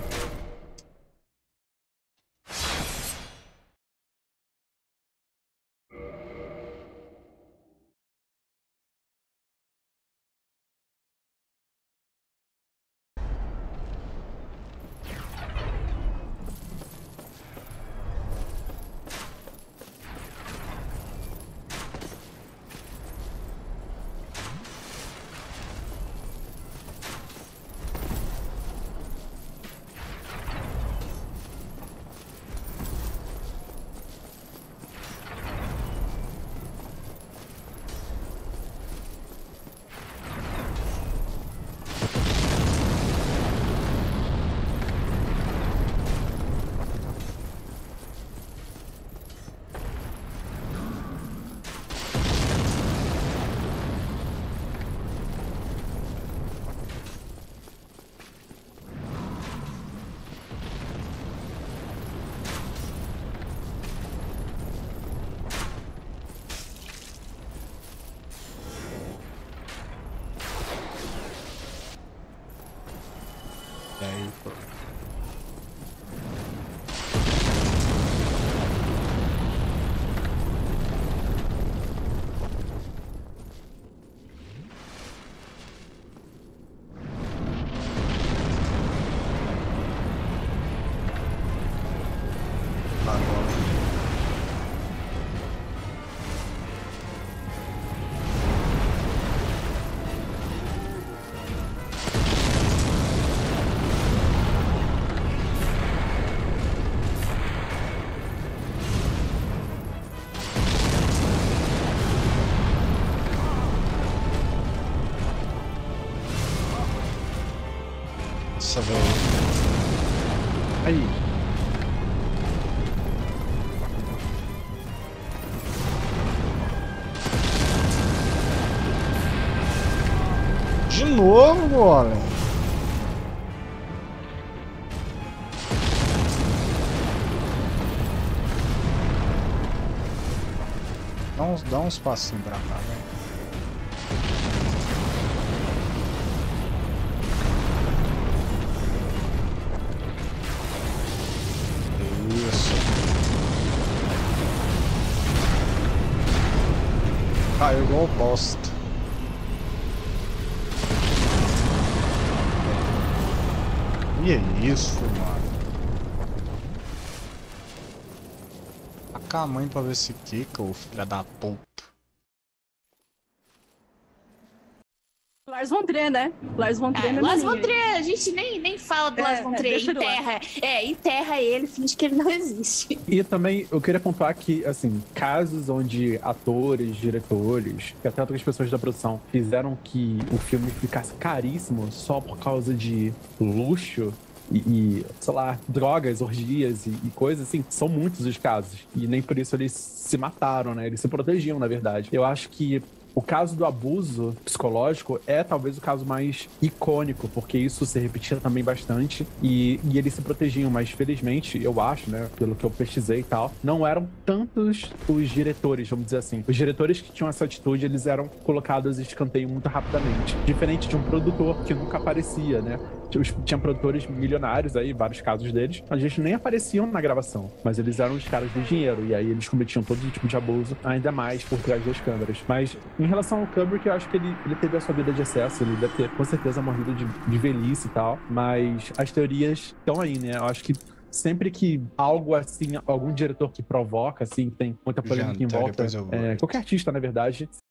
Aí, pô. Nossa, velho. Aí. De novo, golem. Dá uns, dá uns passinhos pra cá, velho. Caiu igual bosta. E é isso, mano. Taca a mãe pra ver se quica, ô filha da puta. Lars von Trier, né? Lars von Trier. Ah, Lars von Trier, a gente nem, nem fala do É, Lars von é, Trier, deixa ele lá. enterra. É, enterra ele, finge que ele não existe. E também eu queria pontuar que, assim, casos onde atores, diretores, e até outras pessoas da produção fizeram que o filme ficasse caríssimo só por causa de luxo e, e sei lá, drogas, orgias e, e coisas assim, são muitos os casos. E nem por isso eles se mataram, né? Eles se protegiam, na verdade. Eu acho que o caso do abuso psicológico é talvez o caso mais icônico, porque isso se repetia também bastante e, e eles se protegiam, mas felizmente, eu acho, né, pelo que eu pesquisei e tal, não eram tantos os diretores, vamos dizer assim. Os diretores que tinham essa atitude, eles eram colocados em escanteio muito rapidamente. Diferente de um produtor que nunca aparecia, né? Tinha produtores milionários aí, vários casos deles, a gente nem apareciam na gravação, mas eles eram os caras do dinheiro, e aí eles cometiam todo tipo de abuso, ainda mais por trás das câmeras. Mas em relação ao Kubrick, eu acho que ele, ele teve a sua vida de excesso, ele deve ter com certeza morrido de, de velhice e tal, mas as teorias estão aí, né? Eu acho que sempre que algo assim, algum diretor que provoca, assim, que tem muita polêmica em volta, é, qualquer artista, na verdade,